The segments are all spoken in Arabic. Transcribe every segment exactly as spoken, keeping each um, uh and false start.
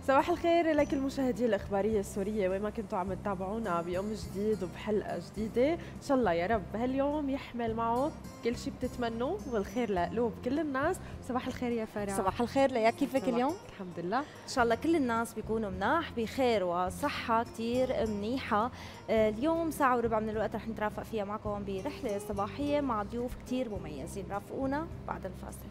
صباح الخير لك المشاهدين الإخبارية السورية وين ما كنتوا عم تتابعونا بيوم جديد وبحلقة جديدة. إن شاء الله يا رب هاليوم يحمل معه كل شيء بتتمنوه والخير لقلوب كل الناس. صباح الخير يا فرح. صباح الخير ليا، كيفك اليوم؟ الحمد لله، إن شاء الله كل الناس بيكونوا مناح بخير وصحة كتير منيحة. اليوم ساعة وربع من الوقت رح نترافق فيها معكم برحلة صباحية مع ضيوف كتير مميزين. رافقونا بعد الفاصل.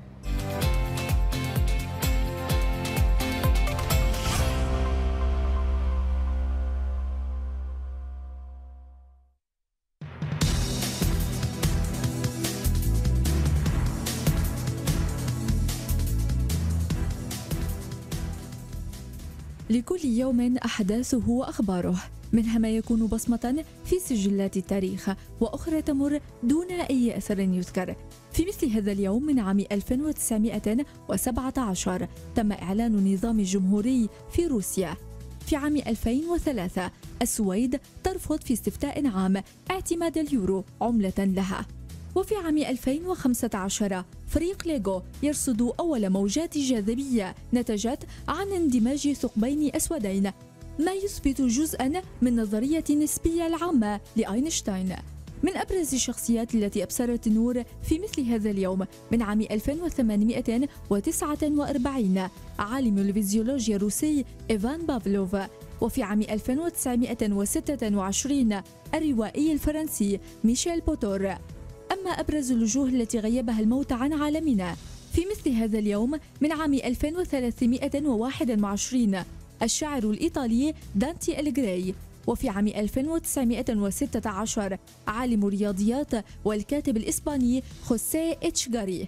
لكل يوم أحداثه وأخباره، منها ما يكون بصمة في سجلات التاريخ وأخرى تمر دون أي أثر يذكر. في مثل هذا اليوم من عام ألف وتسعمائة وسبعة عشر تم إعلان النظام الجمهوري في روسيا. في عام ألفين وثلاثة السويد ترفض في استفتاء عام اعتماد اليورو عملة لها. وفي عام ألفين وخمسة عشر فريق ليغو يرصد أول موجات جاذبية نتجت عن اندماج ثقبين أسودين، ما يثبت جزءاً من نظرية النسبية العامة لأينشتاين. من أبرز الشخصيات التي أبصرت النور في مثل هذا اليوم من عام ألف وثمانمائة وتسعة وأربعين عالم الفيزيولوجيا الروسي إيفان بافلوف. وفي عام ألف وتسعمائة وستة وعشرين الروائي الفرنسي ميشيل بوتور. أما أبرز الوجوه التي غيبها الموت عن عالمنا في مثل هذا اليوم من عام ألف وثلاثمائة وواحد وعشرين الشاعر الإيطالي دانتي أليغري. وفي عام ألف وتسعمائة وستة عشر عالم الرياضيات والكاتب الإسباني خوسيه إتشغاري.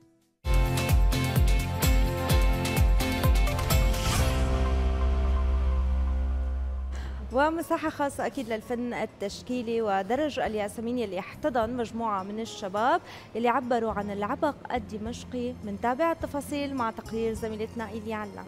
ومساحة خاصة أكيد للفن التشكيلي ودرج الياسمين اللي احتضن مجموعة من الشباب اللي عبروا عن العبق الدمشقي. منتابع التفاصيل مع تقرير زميلتنا إيليا علام.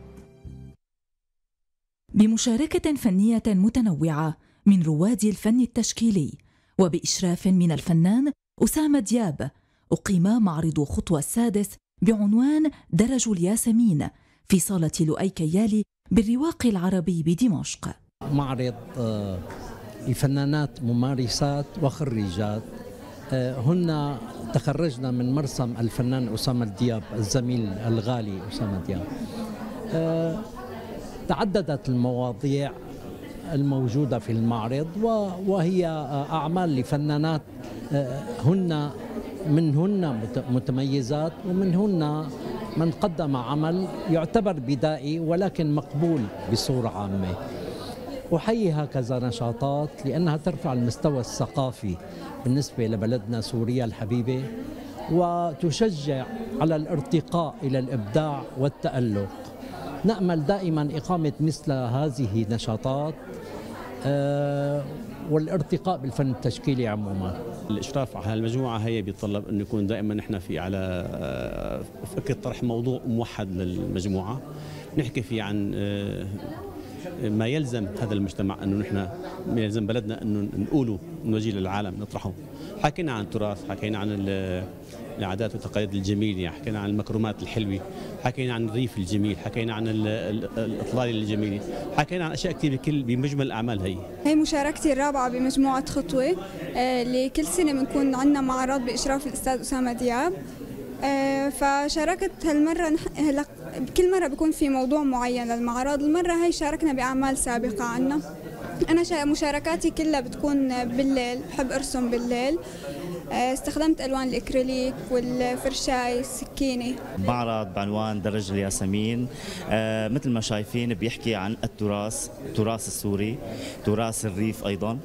بمشاركة فنية متنوعة من رواد الفن التشكيلي وبإشراف من الفنان أسامة دياب، أقيم معرض خطوة السادس بعنوان درج الياسمين في صالة لؤي كيالي بالرواق العربي بدمشق. معرض الفنانات ممارسات وخريجات، هن تخرجنا من مرسم الفنان أسامة دياب، الزميل الغالي أسامة دياب. تعددت المواضيع الموجودة في المعرض وهي أعمال لفنانات هن منهن متميزات ومنهن من قدم عمل يعتبر بدائي ولكن مقبول بصورة عامة. أحيي هكذا نشاطات لأنها ترفع المستوى الثقافي بالنسبة لبلدنا سوريا الحبيبة وتشجع على الارتقاء إلى الإبداع والتألق. نأمل دائما إقامة مثل هذه النشاطات أه والارتقاء بالفن التشكيلي عموما. الاشراف على المجموعه هي بيتطلب انه يكون دائما نحن في على فكره طرح موضوع موحد للمجموعه نحكي فيه عن ما يلزم هذا المجتمع، انه نحن ما يلزم بلدنا انه نقوله نوجيه للعالم نطرحه. حكينا عن التراث، حكينا عن العادات والتقاليد الجميله، حكينا عن المكرمات الحلوه، حكينا عن الريف الجميل، حكينا عن الاطلال الجميله، حكينا عن اشياء كثير بكل بمجمل الاعمال. هي هي مشاركتي الرابعه بمجموعه خطوه، اللي كل سنه بنكون عندنا معرض باشراف الاستاذ اسامه دياب. فشاركت هالمره، هلا كل مره بيكون في موضوع معين للمعرض. المره هي شاركنا باعمال سابقه عنا. انا مشاركاتي كلها بتكون بالليل، بحب ارسم بالليل. استخدمت الوان الاكريليك والفرشاي السكينه. معرض بعنوان درج الياسمين، آه مثل ما شايفين بيحكي عن التراث، التراث السوري، تراث الريف ايضا.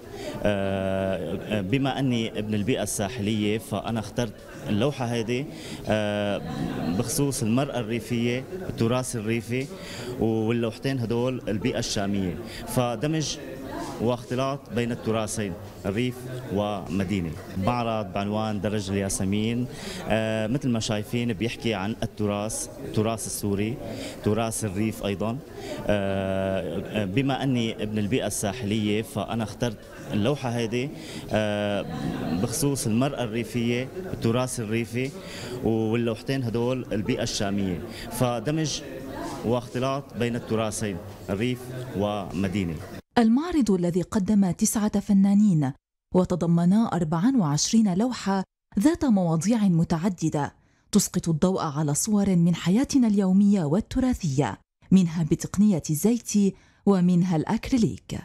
آه بما اني ابن البيئه الساحليه فانا اخترت اللوحه هذه آه بخصوص المراه الريفيه، التراث الريفي، واللوحتين هدول البيئه الشاميه، فدمج واختلاط بين التراثين الريف ومدينة. معرض بعنوان درج الياسمين، آه مثل ما شايفين بيحكي عن التراث، التراث السوري، تراث الريف أيضا. آه بما أني ابن البيئة الساحلية فأنا اخترت اللوحة هذه آه بخصوص المرأة الريفية، التراث الريفي، واللوحتين هدول البيئة الشامية، فدمج واختلاط بين التراثين الريف ومدينة. المعرض الذي قدم تسعة فنانين وتضمن أربعة وعشرين لوحة ذات مواضيع متعددة تسقط الضوء على صور من حياتنا اليومية والتراثية، منها بتقنية الزيت ومنها الأكريليك.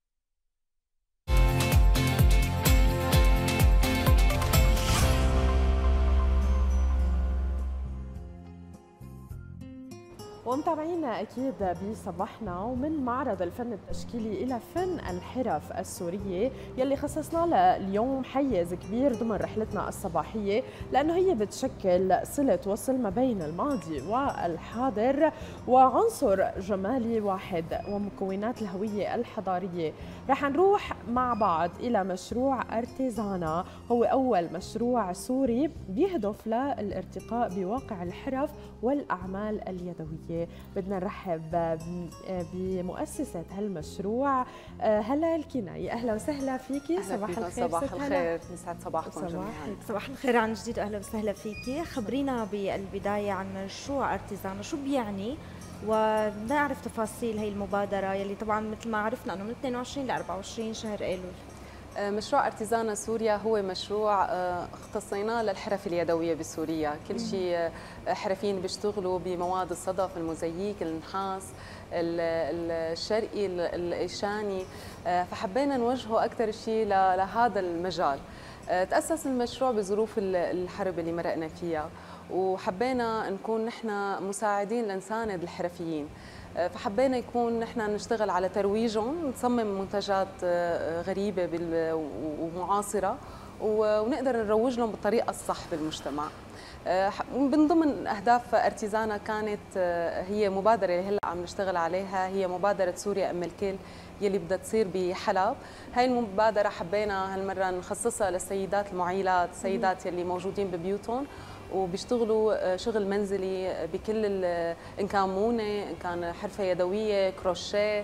ومتابعينا أكيد بصباحنا ومن معرض الفن التشكيلي إلى فن الحرف السورية يلي خصصنا لها اليوم حيز كبير ضمن رحلتنا الصباحية، لأنه هي بتشكل صلة وصل ما بين الماضي والحاضر وعنصر جمالي واحد ومكونات الهوية الحضارية. رح نروح مع بعض إلى مشروع أرتيزانا، هو أول مشروع سوري بيهدف للارتقاء بواقع الحرف والأعمال اليدوية. بدنا نرحب بمؤسسة هالمشروع هلا الكناي. أهلا وسهلا فيكي. صباح الخير. صباح الخير، يسعد صباحكم جميعا. صباح الخير عن جديد واهلا وسهلا فيكي. خبرينا بالبداية عن مشروع أرتيزانا، شو بيعني ونعرف تفاصيل هي المبادرة يلي طبعا مثل ما عرفنا أنه من اثنين وعشرين ل أربعة وعشرين شهر أيلول. مشروع أرتيزانا سوريا هو مشروع اختصيناه للحرف اليدوية بسوريا، كل شيء حرفيين بيشتغلوا بمواد الصدف، الموزاييك، النحاس، الشرقي، الإيشاني، فحبينا نوجهه أكثر شيء لهذا المجال. تأسس المشروع بظروف الحرب اللي مرقنا فيها، وحبينا نكون نحن مساعدين لنساند الحرفيين، فحبينا يكون نحن نشتغل على ترويجهم، نصمم منتجات غريبة ومعاصرة ونقدر نروج لهم بالطريقة الصح بالمجتمع. من ضمن أهداف أرتيزانا كانت هي مبادرة اللي هلا عم نشتغل عليها، هي مبادرة سوريا أم الكل يلي بدها تصير بحلب. هاي المبادرة حبينا هالمرة نخصصها للسيدات المعيلات، السيدات يلي موجودين ببيوتهم وبيشتغلوا شغل منزلي بكل إن كان مونة، إن كان حرفة يدوية، كروشيه،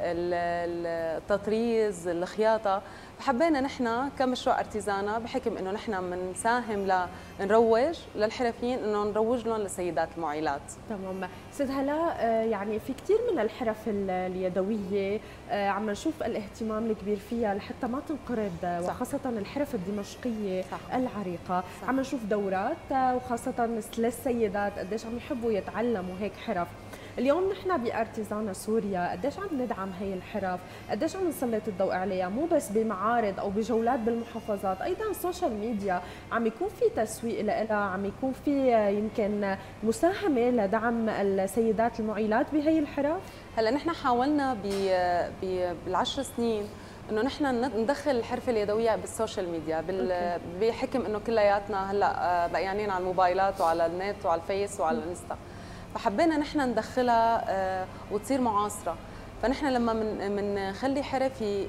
التطريز، الخياطة. فحبينا نحن كمشروع أرتيزانا بحكم إنه نحن بنساهم لنروج للحرفيين، إنه نروج لهم للسيدات المعيلات. تمام. ست هلا، يعني في كثير من الحرف اليدوية عم نشوف الاهتمام الكبير فيها لحتى ما تنقرض، وخاصة الحرف الدمشقية صح. العريقة صح. عم نشوف دورات وخاصة للسيدات قديش عم يحبوا يتعلموا هيك حرف. اليوم نحن بأرتيزانا سوريا قديش عم ندعم هي الحرف، قديش عم نسلط الضوء عليها، مو بس بمعارض او بجولات بالمحافظات، ايضا السوشيال ميديا عم يكون في تسويق لها، عم يكون في يمكن مساهمه لدعم السيدات المعيلات بهي الحرف. هلا نحن حاولنا بالعشر سنين انه نحن ندخل الحرفه اليدويه بالسوشيال ميديا، بحكم انه كلياتنا هلا بقيانين على الموبايلات وعلى النت وعلى الفيس وعلى الانستا، فحبينا نحن ندخلها وتصير معاصره. فنحن لما من منخلي حرفي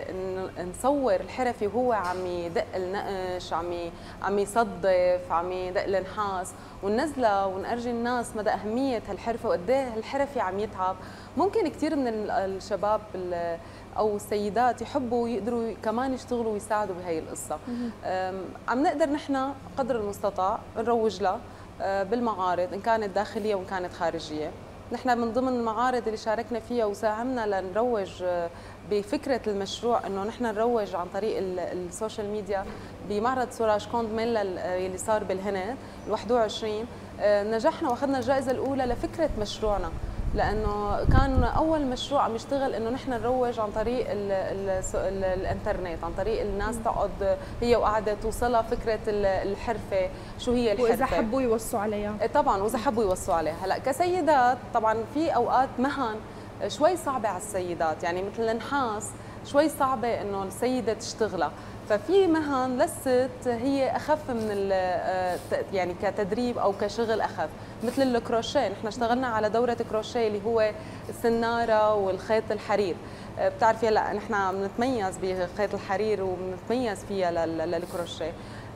نصور الحرفي وهو عم يدق النقش، عم عم يصدف، عم يدق النحاس، وننزلها ونرجي الناس مدى اهميه هالحرفه وقد ايه الحرفي عم يتعب. ممكن كثير من الشباب او السيدات يحبوا يقدروا كمان يشتغلوا ويساعدوا بهي القصه. عم نقدر نحن قدر المستطاع نروج لها بالمعارض، ان كانت داخليه وان كانت خارجيه. نحن من ضمن المعارض اللي شاركنا فيها وساهمنا لنروج بفكره المشروع انه نحن نروج عن طريق السوشيال ميديا بمعرض سوراج كوند ميلا اللي صار بالهند الواحد وعشرين. نجحنا واخذنا الجائزه الاولى لفكره مشروعنا، لانه كان اول مشروع عم يشتغل انه نحن نروج عن طريق ال ال ال الانترنت، عن طريق الناس تقعد هي وقاعده توصلها فكره الحرفه، شو هي الحرفه، واذا حبوا يوصوا عليها. طبعا واذا حبوا يوصوا عليها. هلا كسيدات طبعا في اوقات مهن شوي صعبه على السيدات، يعني مثل النحاس شوي صعبه انه السيده تشتغلها، ففي مهن لست هي اخف من يعني كتدريب او كشغل اخف، مثل الكروشيه. نحن اشتغلنا على دوره كروشيه اللي هو السناره والخيط الحرير. بتعرفي هلا نحن بنتميز بخيط الحرير وبنتميز فيها للكروشيه.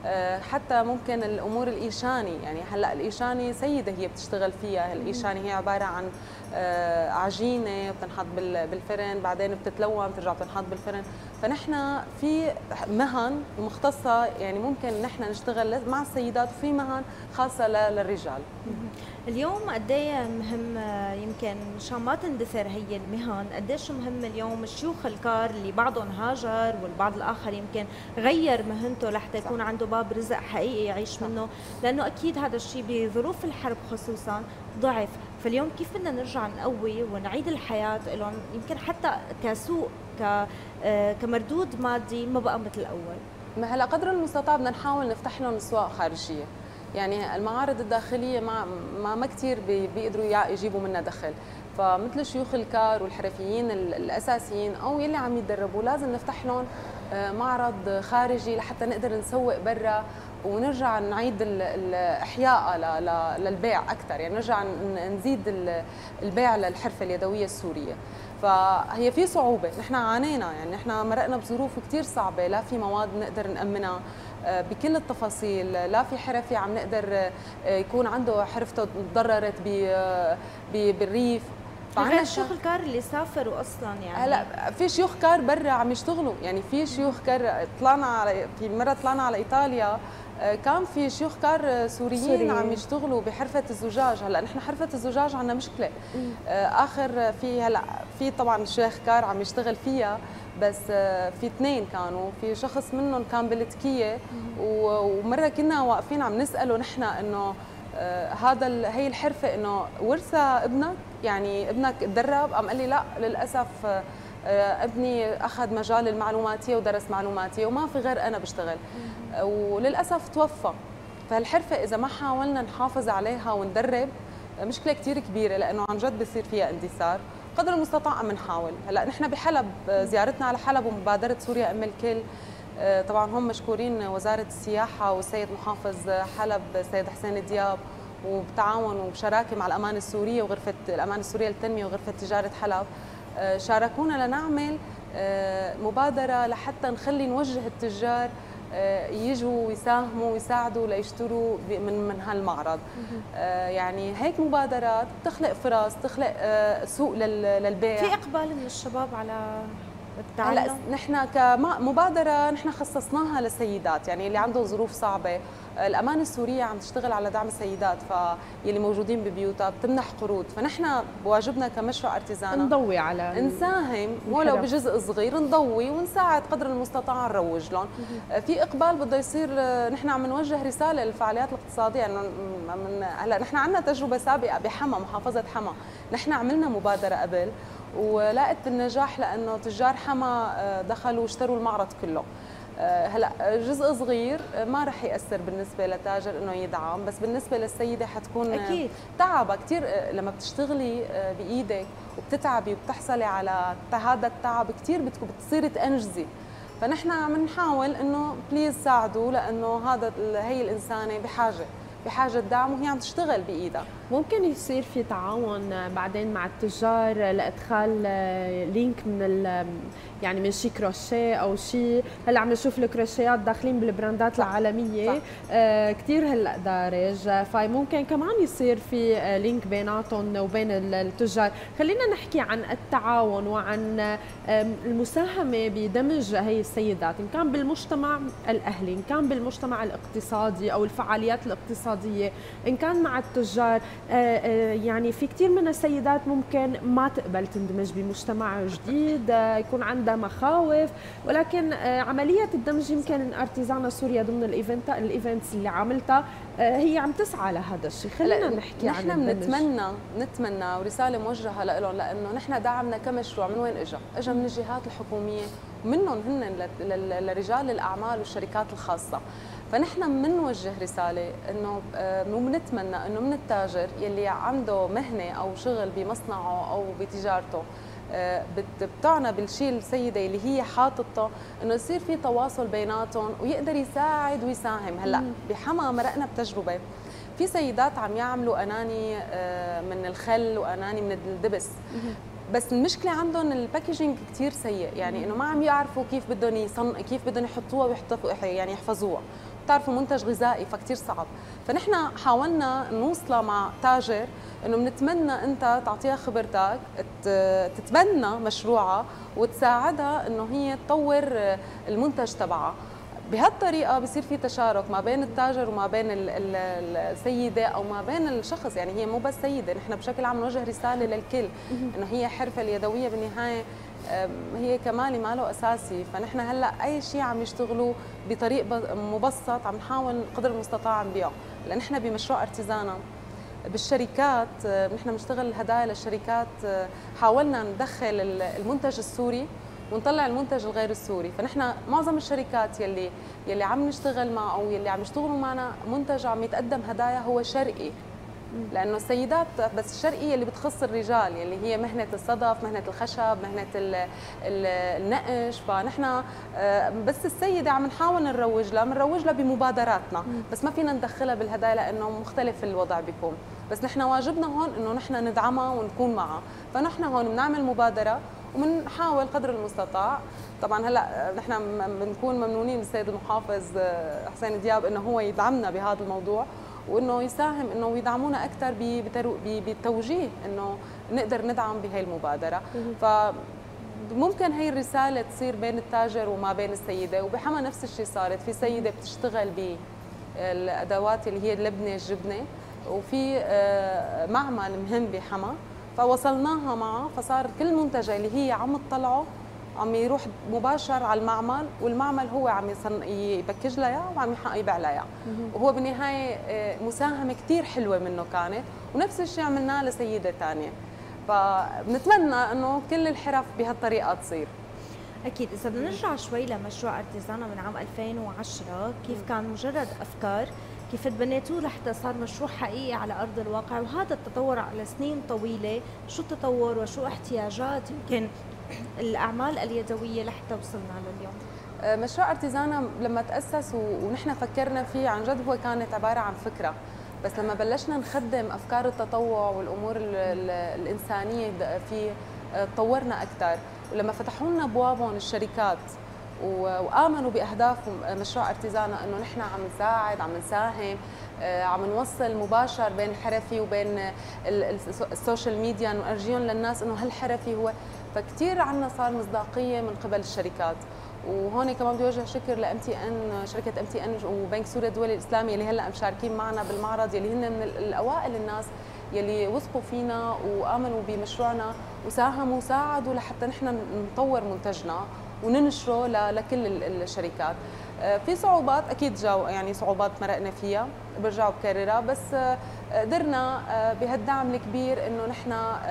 حتى ممكن الامور الايشاني، يعني هلا الايشاني سيده هي بتشتغل فيها. الايشاني هي عباره عن عجينه بتنحط بالفرن، بعدين بتتلون بترجع بتنحط بالفرن، فنحن في مهن مختصه يعني ممكن نحن نشتغل مع السيدات، وفي مهن خاصه للرجال. اليوم قد ايه مهم يمكن مشان ما تندثر هي المهن، قديش مهم اليوم الشيوخ الكار اللي بعضهم هاجر والبعض الاخر يمكن غير مهنته لحتى يكون عنده باب رزق حقيقي يعيش منه، لانه اكيد هذا الشيء بظروف الحرب خصوصا ضعف، فاليوم كيف بدنا نرجع نقوي ونعيد الحياه لهم يمكن حتى كسوق ك كمردود مادي ما بقى مثل الاول. ما هلا قدر المستطاع بدنا نحاول نفتح لهم اسواق خارجيه، يعني المعارض الداخليه ما ما, ما كثير بيقدروا يجيبوا منها دخل، فمثل شيوخ الكار والحرفيين الاساسيين او يلي عم يتدربوا لازم نفتح لهم معرض خارجي لحتى نقدر نسوق برا ونرجع نعيد الاحياء للبيع اكثر، يعني نرجع نزيد البيع للحرفه اليدويه السوريه. فهي في صعوبه، نحن عانينا، يعني نحن مرقنا بظروف كثير صعبه، لا في مواد نقدر نامنها بكل التفاصيل، لا في حرفي عم نقدر يكون عنده حرفته تضررت بالريف. غير الشيوخ الكار اللي سافروا اصلا، يعني هلا في شيوخ كار برا عم يشتغلوا، يعني في شيوخ كار طلعنا على في مره طلعنا على ايطاليا كان في شيوخ كار سوريين سوري. عم يشتغلوا بحرفه الزجاج. هلا نحن حرفه الزجاج عندنا مشكله، مم. اخر في هلا في طبعا شيخ كار عم يشتغل فيها، بس في اثنين كانوا، في شخص منهم كان بالتكيه، ومره كنا واقفين عم نساله نحن انه آه هذا هي الحرفه انه ورثها ابنك، يعني ابنك تدرب؟ قام قال لي لا للاسف آه ابني اخذ مجال المعلوماتيه ودرس معلوماتيه وما في غير انا بشتغل، آه وللاسف توفى. فالحرفه اذا ما حاولنا نحافظ عليها وندرب مشكله كثير كبيره، لانه عن جد بصير فيها اندثار. قدر المستطاع عم نحاول. هلا نحن بحلب زيارتنا على حلب ومبادره سوريا ام الكل، طبعا هم مشكورين وزاره السياحه والسيد محافظ حلب السيد حسين دياب، وبتعاون وبشراكه مع الامانه السوريه وغرفه الامانه السوريه للتنميه وغرفه تجاره حلب، شاركونا لنعمل مبادره لحتى نخلي نوجه التجار يجوا ويساهموا ويساعدوا ليشتروا من من هالمعرض. يعني هيك مبادرات بتخلق فرص، تخلق سوق للبيع. في اقبال من الشباب على التعلم؟ هلا نحن كمبادره نحن خصصناها للسيدات، يعني اللي عندهم ظروف صعبه. الامانه السوريه عم تشتغل على دعم السيدات، فيلي موجودين ببيوتها بتمنح قروض، فنحن بواجبنا كمشروع ارتزانا نضوي على نساهم ولو بجزء صغير، نضوي ونساعد قدر المستطاع نروج لهم. في اقبال بده يصير. نحن عم نوجه رساله للفعاليات الاقتصاديه انه من هلا نحن عندنا تجربه سابقه بحما، محافظه حما، نحن عملنا مبادره قبل ولقت بالنجاح لانه تجار حما دخلوا واشتروا المعرض كله. هلا جزء صغير ما رح ياثر بالنسبه لتاجر انه يدعم، بس بالنسبه للسيده حتكون اكيد تعبها كثير. لما بتشتغلي بايدك وبتتعبي وبتحصلي على هذا التعب كثير بتصيري تنجزي. فنحن عم نحاول انه بليز ساعدوا، لانه هذا هي الانسانه بحاجه بحاجه دعم وهي عم تشتغل بايدها. ممكن يصير في تعاون بعدين مع التجار لادخال لينك من يعني من شي كروشيه او شيء. هلا عم نشوف الكروشيات داخلين بالبراندات صح. العالميه صح. آه كثير هلا دارج، فممكن كمان يصير في لينك بيناتهم وبين التجار. خلينا نحكي عن التعاون وعن المساهمه بدمج هي السيدات، ان كان بالمجتمع الاهلي، ان كان بالمجتمع الاقتصادي او الفعاليات الاقتصاديه، ان كان مع التجار. يعني في كثير من السيدات ممكن ما تقبل تندمج بمجتمع جديد، يكون عندها مخاوف، ولكن عملية الدمج يمكن ارتزانا سوريا ضمن الايفنت الايفنتس اللي عملتها هي عم تسعى لهذا الشيء. خلينا نحكي عن نحن بنتمنى نتمنى ورسالة موجهة لهم، لأنه نحن دعمنا كمشروع من وين اجى؟ اجى من الجهات الحكومية ومنهم هن لرجال الأعمال والشركات الخاصة. فنحن بنوجه رساله انه بنتمنى انه من التاجر يلي عنده مهنه او شغل بمصنعه او بتجارته بتعنى بالشيء السيده اللي هي حاطته، انه يصير في تواصل بيناتهم ويقدر يساعد ويساهم. هلا بحما مرقنا بتجربه في سيدات عم يعملوا اناني من الخل واناني من الدبس، بس المشكله عندهم الباكجينج كثير سيء، يعني انه ما عم يعرفوا كيف بدهم يصن كيف بدهم يحطوها ويحطوا يعني يحفظوها. بتعرفوا منتج غذائي فكتير صعب. فنحن حاولنا نوصله مع تاجر انه بنتمنى انت تعطيها خبرتك، تتبنى مشروعها وتساعدها انه هي تطور المنتج تبعها. بهالطريقه بصير في تشارك ما بين التاجر وما بين السيده او ما بين الشخص، يعني هي مو بس سيده، نحن بشكل عام نوجه رساله للكل انه هي حرفه اليدويه بالنهايه هي كمالي ما له اساسي. فنحن هلا اي شيء عم يشتغلوا بطريق مبسط عم نحاول قدر المستطاع نبيعه، لان نحن بمشروع ارتيزانا بالشركات نحن بنشتغل هدايا للشركات، حاولنا ندخل المنتج السوري ونطلع المنتج الغير السوري. فنحن معظم الشركات يلي يلي عم نشتغل معه او يلي عم يشتغلوا معنا منتج عم يتقدم هدايا هو شرقي، لانه السيدات بس الشرقيه اللي بتخص الرجال يلي هي مهنه الصدف، مهنه الخشب، مهنه ال ال النقش. فنحن بس السيده عم نحاول نروج لها، بنروج لها بمبادراتنا، بس ما فينا ندخلها بالهدايا لانه مختلف الوضع بيكون. بس نحن واجبنا هون انه نحن ندعمها ونكون معها. فنحن هون بنعمل مبادره وبنحاول قدر المستطاع. طبعا هلا نحن بنكون ممنونين بالسيد المحافظ حسين دياب انه هو يدعمنا بهذا الموضوع، وانه يساهم انه يدعمونا اكثر بالتوجيه انه نقدر ندعم بهي المبادره. فممكن هي الرساله تصير بين التاجر وما بين السيده. وبحما نفس الشيء صارت في سيده بتشتغل بالادوات اللي هي اللبنه الجبنه، وفي معمل مهم بحما فوصلناها معه، فصار كل منتجه اللي هي عم تطلعه عم يروح مباشر على المعمل، والمعمل هو عم يبكج لها اياه وعم يبيع لها اياه. وهو بالنهايه مساهمه كثير حلوه منه كانت، ونفس الشيء عملناه لسيده ثانيه. فبنتمنى انه كل الحرف بهالطريقه تصير. اكيد. اذا بدنا نرجع شوي لمشروع ارتيزانا من عام ألفين وعشرة، كيف كان مجرد افكار، كيف تبنيتوه لحتى صار مشروع حقيقي على ارض الواقع، وهذا التطور على سنين طويله، شو التطور وشو احتياجات يمكن الاعمال اليدويه لحتى وصلنا لليوم؟ مشروع ارتيزانا لما تاسس ونحن فكرنا فيه عن جد هو كانت عباره عن فكره، بس لما بلشنا نخدم افكار التطوع والامور الانسانيه فيه تطورنا اكثر. ولما فتحوا لنا ابوابهم الشركات وامنوا باهداف مشروع ارتيزانا انه نحن عم نساعد، عم نساهم، عم نوصل مباشر بين الحرفي وبين السوشيال ميديا، نورجيهم للناس انه هالحرفي هو، فكتير عنا صار مصداقيه من قبل الشركات. وهون كمان بدي اوجه شكر لام تي ان، شركه ام تي ان وبنك سوريا الدولي الاسلامي اللي هلا مشاركين معنا بالمعرض، يلي هن من الاوائل الناس يلي وثقوا فينا وامنوا بمشروعنا وساهموا وساعدوا لحتى نحن نطور منتجنا وننشره لكل الشركات. في صعوبات اكيد جاوا، يعني صعوبات مرقنا فيها برجع بكررها، بس قدرنا بهالدعم الكبير انه نحن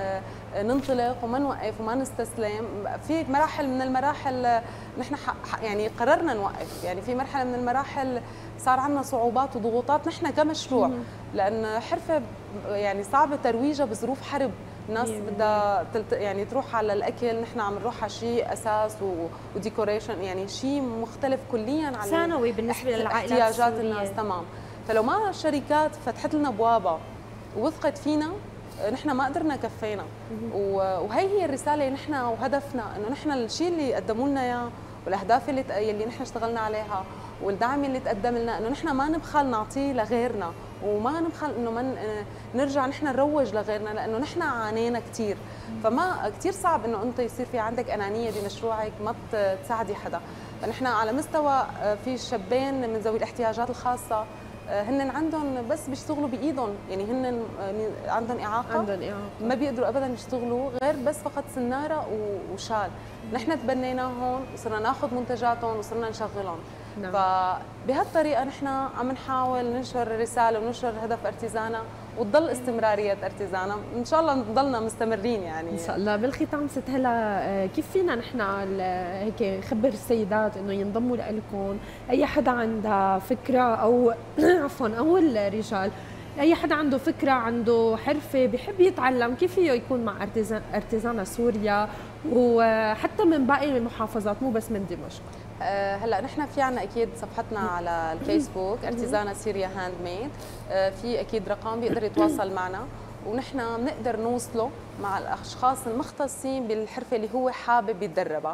ننطلق وما نوقف وما نستسلم. في مراحل من المراحل نحن يعني قررنا نوقف، يعني في مرحله من المراحل صار عندنا صعوبات وضغوطات نحن كمشروع، لان حرفه يعني صعبه ترويجها بظروف حرب، الناس بدها يعني تروح على الاكل، نحن عم نروح على شيء اساس وديكوريشن، يعني شيء مختلف كليا عن ثانوي بالنسبه للعائلات احتياجات الناس. تمام. فلو ما الشركات فتحت لنا ابوابها ووثقت فينا نحن ما قدرنا كفينا. وهي هي الرساله نحن وهدفنا، انه نحن الشيء اللي قدموا لنا اياه والاهداف اللي اللي نحن اشتغلنا عليها والدعم اللي تقدم لنا، انه نحن ما نبخل نعطيه لغيرنا، وما نبخل انه ما نرجع نحن نروج لغيرنا، لانه نحن عانينا كثير. فما كثير صعب انه انت يصير في عندك انانيه بمشروعك ما تساعدي حدا. فنحن على مستوى في شابين من ذوي الاحتياجات الخاصه هن عندهم بس بيشتغلوا بايدهم، يعني هن عندهم اعاقه عندهم اعاقه ما بيقدروا ابدا يشتغلوا غير بس فقط سناره وشال. نحن تبنيناهم وصرنا ناخذ منتجاتهم وصرنا نشغلهم. نعم. فبهالطريقه نحن عم نحاول ننشر رساله وننشر هدف ارتيزانا وتضل استمراريه ارتيزانا، ان شاء الله نضلنا مستمرين يعني ان شاء الله. بالختام ست هلا، كيف فينا نحن هيك نخبر السيدات انه ينضموا لكم؟ اي حدا عنده فكره او عفوا او الرجال، اي حدا عنده فكره، عنده حرفه بحب يتعلم، كيف فيه يكون مع ارتيزان ارتيزانا سوريا وحتى من باقي المحافظات مو بس من دمشق؟ أه هلا نحن في عنا اكيد صفحتنا على الفيسبوك ارتيزانا سوريا هاند ميد، أه في اكيد رقم بيقدر يتواصل معنا، ونحن بنقدر نوصله مع الاشخاص المختصين بالحرفه اللي هو حابب يتدربها.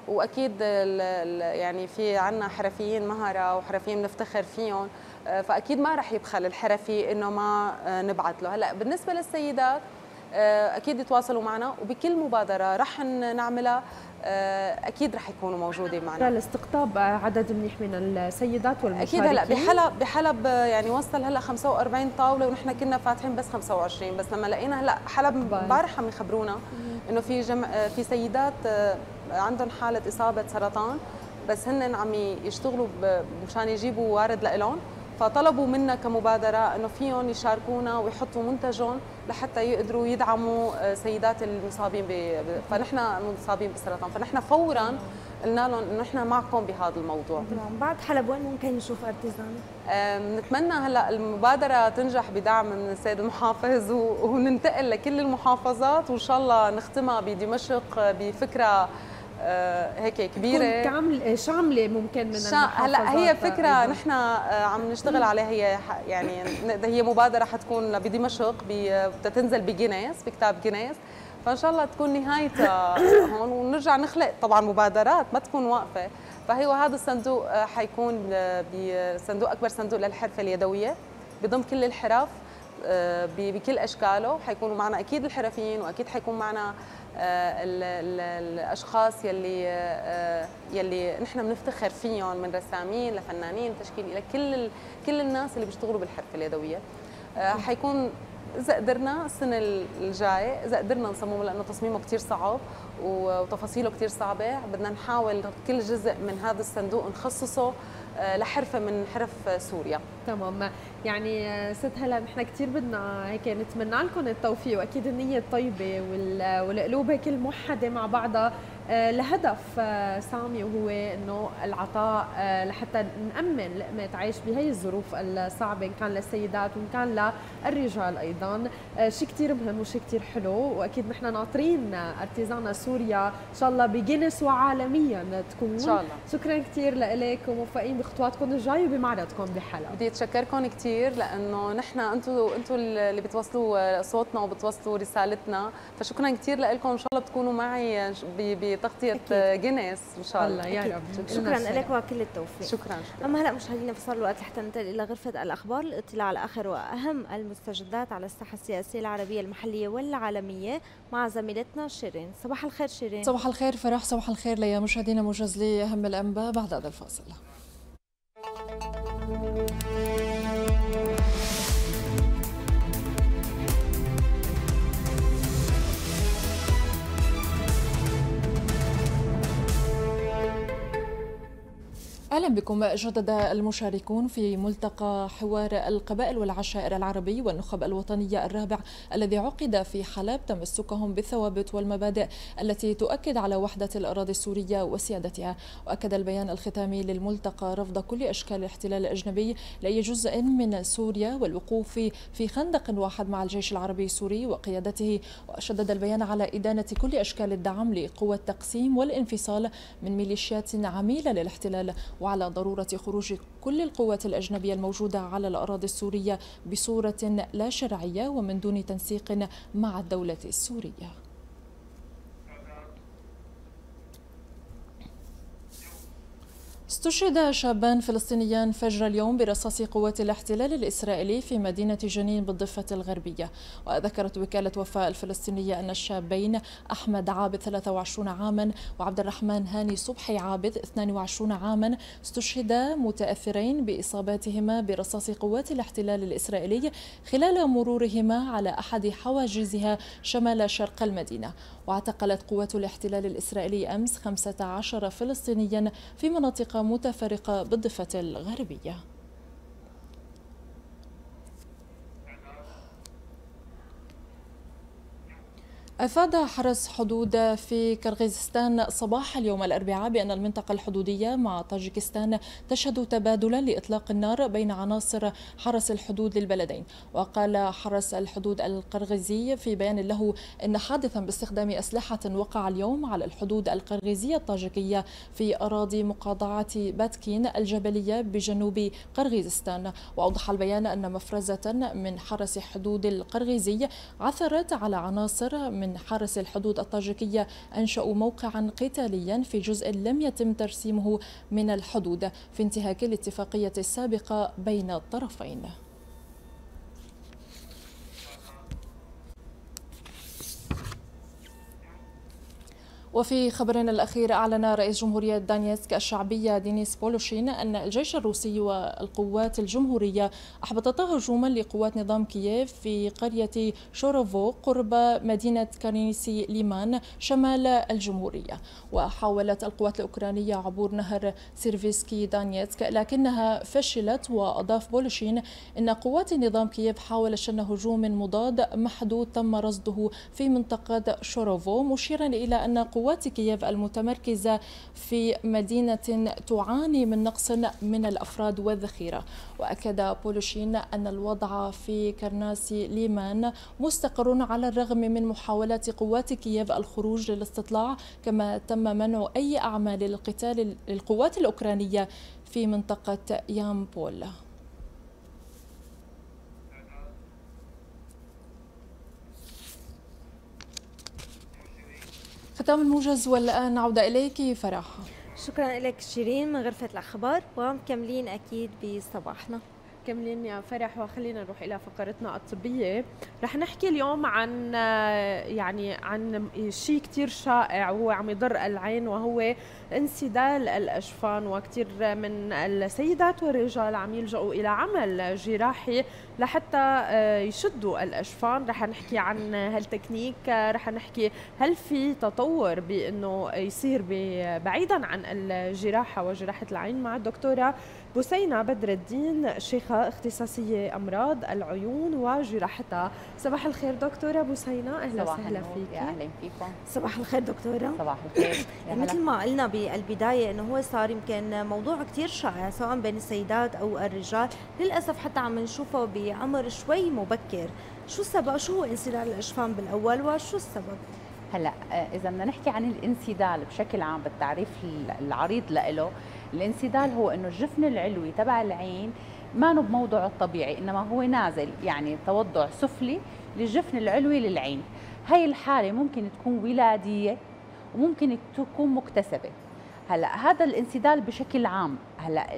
واكيد ال ال يعني في عندنا حرفيين مهره وحرفيين بنفتخر فيهم، فاكيد ما رح يبخل الحرفي انه ما نبعث له. هلا بالنسبه للسيدات اكيد يتواصلوا معنا، وبكل مبادره رح نعملها اكيد رح يكونوا موجودين معنا لاستقطاب عدد منيح من السيدات والمشاركين. اكيد. هلا بحلب بحلب يعني وصل هلا خمسة وأربعين طاوله، ونحن كنا فاتحين بس خمسة وعشرين، بس لما لقينا هلا حلب امبارح عم يخبرونا انه في جمع في سيدات عندهم حاله اصابه سرطان، بس هن عم يشتغلوا مشان يجيبوا وارد لإلهم، فطلبوا منا كمبادرة أنه فيهم يشاركونا ويحطوا منتجهم لحتى يقدروا يدعموا سيدات المصابين ب... فنحن المصابين بالسرطان، فنحن فورا قلنا لهم انه نحن معكم بهذا الموضوع. تمام. بعد حلب وين ممكن نشوف ارتيزان؟ نتمنى هلا المبادره تنجح بدعم من السيد المحافظ وننتقل لكل المحافظات، وان شاء الله نختمها بدمشق بفكره آه هيك كبيره كامل شامله ممكن من المحافظات. هلا هي فكره نحن آه عم نشتغل عليها، هي يعني هي مبادره حتكون بدمشق بتنزل بجينيس بكتاب جينيس، فان شاء الله تكون نهايتها هون ونرجع نخلق طبعا مبادرات ما تكون واقفه. فهو هذا الصندوق حيكون بصندوق اكبر صندوق للحرفه اليدويه، بضم كل الحرف بكل اشكاله، حيكونوا معنا اكيد الحرفيين، واكيد حيكون معنا الاشخاص يلي يلي نحن بنفتخر فيهم، من رسامين لفنانين تشكيلي لكل كل الناس اللي بيشتغلوا بالحرفه اليدويه. حيكون اذا قدرنا السنه الجايه، اذا قدرنا نصممه لانه تصميمه كثير صعب وتفاصيله كثير صعبه، بدنا نحاول كل جزء من هذا الصندوق نخصصه لحرفه من حرف سوريا. تمام. يعني ست هلا نحن كثير بدنا هيك نتمنى لكم التوفيق، واكيد النيه الطيبه والقلوب هيك الموحده مع بعضها لهدف سامي، وهو انه العطاء لحتى نامن لقمه عيش بهي الظروف الصعبه، ان كان للسيدات وان كان للرجال ايضا. شيء كثير مهم وشيء كثير حلو، واكيد نحن ناطرين ارتيزانا سوريا ان شاء الله بجينيس وعالميا تكون ان شاء الله. شكرا كثير لك وموفقين بخطواتكم الجايه وبمعرضكم بحلب. بدي اتشكركم كثير لانه نحن انتم انتم اللي بتوصلوا صوتنا وبتوصلوا رسالتنا، فشكرا كثير لكم. ان شاء الله بتكونوا معي بتغطيه جينيس ان شاء الله. يا رب. شكرا لك وكل التوفيق. شكرا, شكرا. اما هلا مشاهدينا فصل الوقت لحتى ننتقل الى غرفه الاخبار للاطلاع على اخر واهم المستجدات على الساحه السياسيه العربيه المحليه والعالميه مع زميلتنا شيرين. صباح الخير شيرين. صباح الخير فرح، صباح الخير ليا مشاهدينا. موجز لي اهم الانباء بعد هذا الفاصل. أهلا بكم. جدد المشاركون في ملتقى حوار القبائل والعشائر العربي والنخب الوطنية الرابع الذي عقد في حلب تمسكهم بالثوابت والمبادئ التي تؤكد على وحدة الأراضي السورية وسيادتها. وأكد البيان الختامي للملتقى رفض كل أشكال الاحتلال الأجنبي لأي جزء من سوريا والوقوف في خندق واحد مع الجيش العربي السوري وقيادته. وشدد البيان على إدانة كل أشكال الدعم لقوى التقسيم والانفصال من ميليشيات عميلة للاحتلال، وعلى ضرورة خروج كل القوات الأجنبية الموجودة على الأراضي السورية بصورة لا شرعية ومن دون تنسيق مع الدولة السورية. استشهد شابان فلسطينيان فجر اليوم برصاص قوات الاحتلال الإسرائيلي في مدينة جنين بالضفة الغربية. وذكرت وكالة وفاء الفلسطينية أن الشابين أحمد عابد ثلاثة وعشرين عاما وعبد الرحمن هاني صبحي عابد اثنين وعشرين عاما استشهدا متأثرين بإصاباتهما برصاص قوات الاحتلال الإسرائيلي خلال مرورهما على أحد حواجزها شمال شرق المدينة. واعتقلت قوات الاحتلال الإسرائيلي أمس خمسة عشر فلسطينيا في مناطق متفرقة بالضفة الغربية. أفاد حرس حدود في كرغيزستان صباح اليوم الأربعاء بأن المنطقة الحدودية مع طاجكستان تشهد تبادلا لإطلاق النار بين عناصر حرس الحدود للبلدين. وقال حرس الحدود القرغيزي في بيان له إن حادثا باستخدام أسلحة وقع اليوم على الحدود القرغيزية الطاجكية في أراضي مقاطعة باتكين الجبلية بجنوب قرغيزستان. وأوضح البيان أن مفرزة من حرس حدود القرغيزي عثرت على عناصر من من حرس الحدود الطاجيكية أنشأوا موقعا قتاليا في جزء لم يتم ترسيمه من الحدود في انتهاك الاتفاقية السابقة بين الطرفين. وفي خبرنا الأخير أعلن رئيس جمهورية دانيتسك الشعبية دينيس بولوشين أن الجيش الروسي والقوات الجمهورية أحبطتا هجوما لقوات نظام كييف في قرية شوروفو قرب مدينة كارينيسي ليمان شمال الجمهورية. وحاولت القوات الأوكرانية عبور نهر سيرفيسكي دانيتسك لكنها فشلت. وأضاف بولوشين أن قوات نظام كييف حاول شن هجوم مضاد محدود تم رصده في منطقة شوروفو، مشيرا إلى أن قوات قوات كييف المتمركزة في مدينة تعاني من نقص من الأفراد والذخيرة. وأكد بولوشين أن الوضع في كرناسي ليمان مستقر على الرغم من محاولات قوات كييف الخروج للاستطلاع، كما تم منع أي أعمال للقتال للقوات الأوكرانية في منطقة يامبول. ختام الموجز، والآن عودة إليك فرح. شكرا لك شيرين من غرفة الأخبار، ومكملين أكيد بصباحنا. كملين يا فرح، وخلينا نروح إلى فقرتنا الطبية. رح نحكي اليوم عن يعني عن شيء كتير شائع وهو عم يضر العين، وهو انسدال الأجفان. وكتير من السيدات والرجال عم يلجأوا إلى عمل جراحي لحتى يشدوا الأجفان. رح نحكي عن هالتكنيك، رح نحكي هل في تطور بأنه يصير بعيدا عن الجراحة وجراحة العين مع الدكتورة بوسينة بدر الدين، شيخة اختصاصية أمراض العيون وجراحتها. صباح الخير دكتورة بوسينة، أهلا وسهلا فيك. يا أهلا فيكم. صباح الخير دكتورة. صباح الخير. مثل ما قلنا بالبداية إنه هو صار يمكن موضوع كتير شائع سواء بين السيدات أو الرجال، للأسف حتى عم نشوفه بعمر شوي مبكر. شو السبب؟ شو هو انسدال الأجفان بالأول وشو السبب؟ هلا إذا بدنا نحكي عن الانسدال بشكل عام بالتعريف العريض له، الانسدال هو إنه الجفن العلوي تبع العين ما هو بموضعه الطبيعي، إنما هو نازل، يعني توضع سفلي للجفن العلوي للعين. هاي الحالة ممكن تكون ولادية وممكن تكون مكتسبة. هلا هذا الانسدال بشكل عام، هلا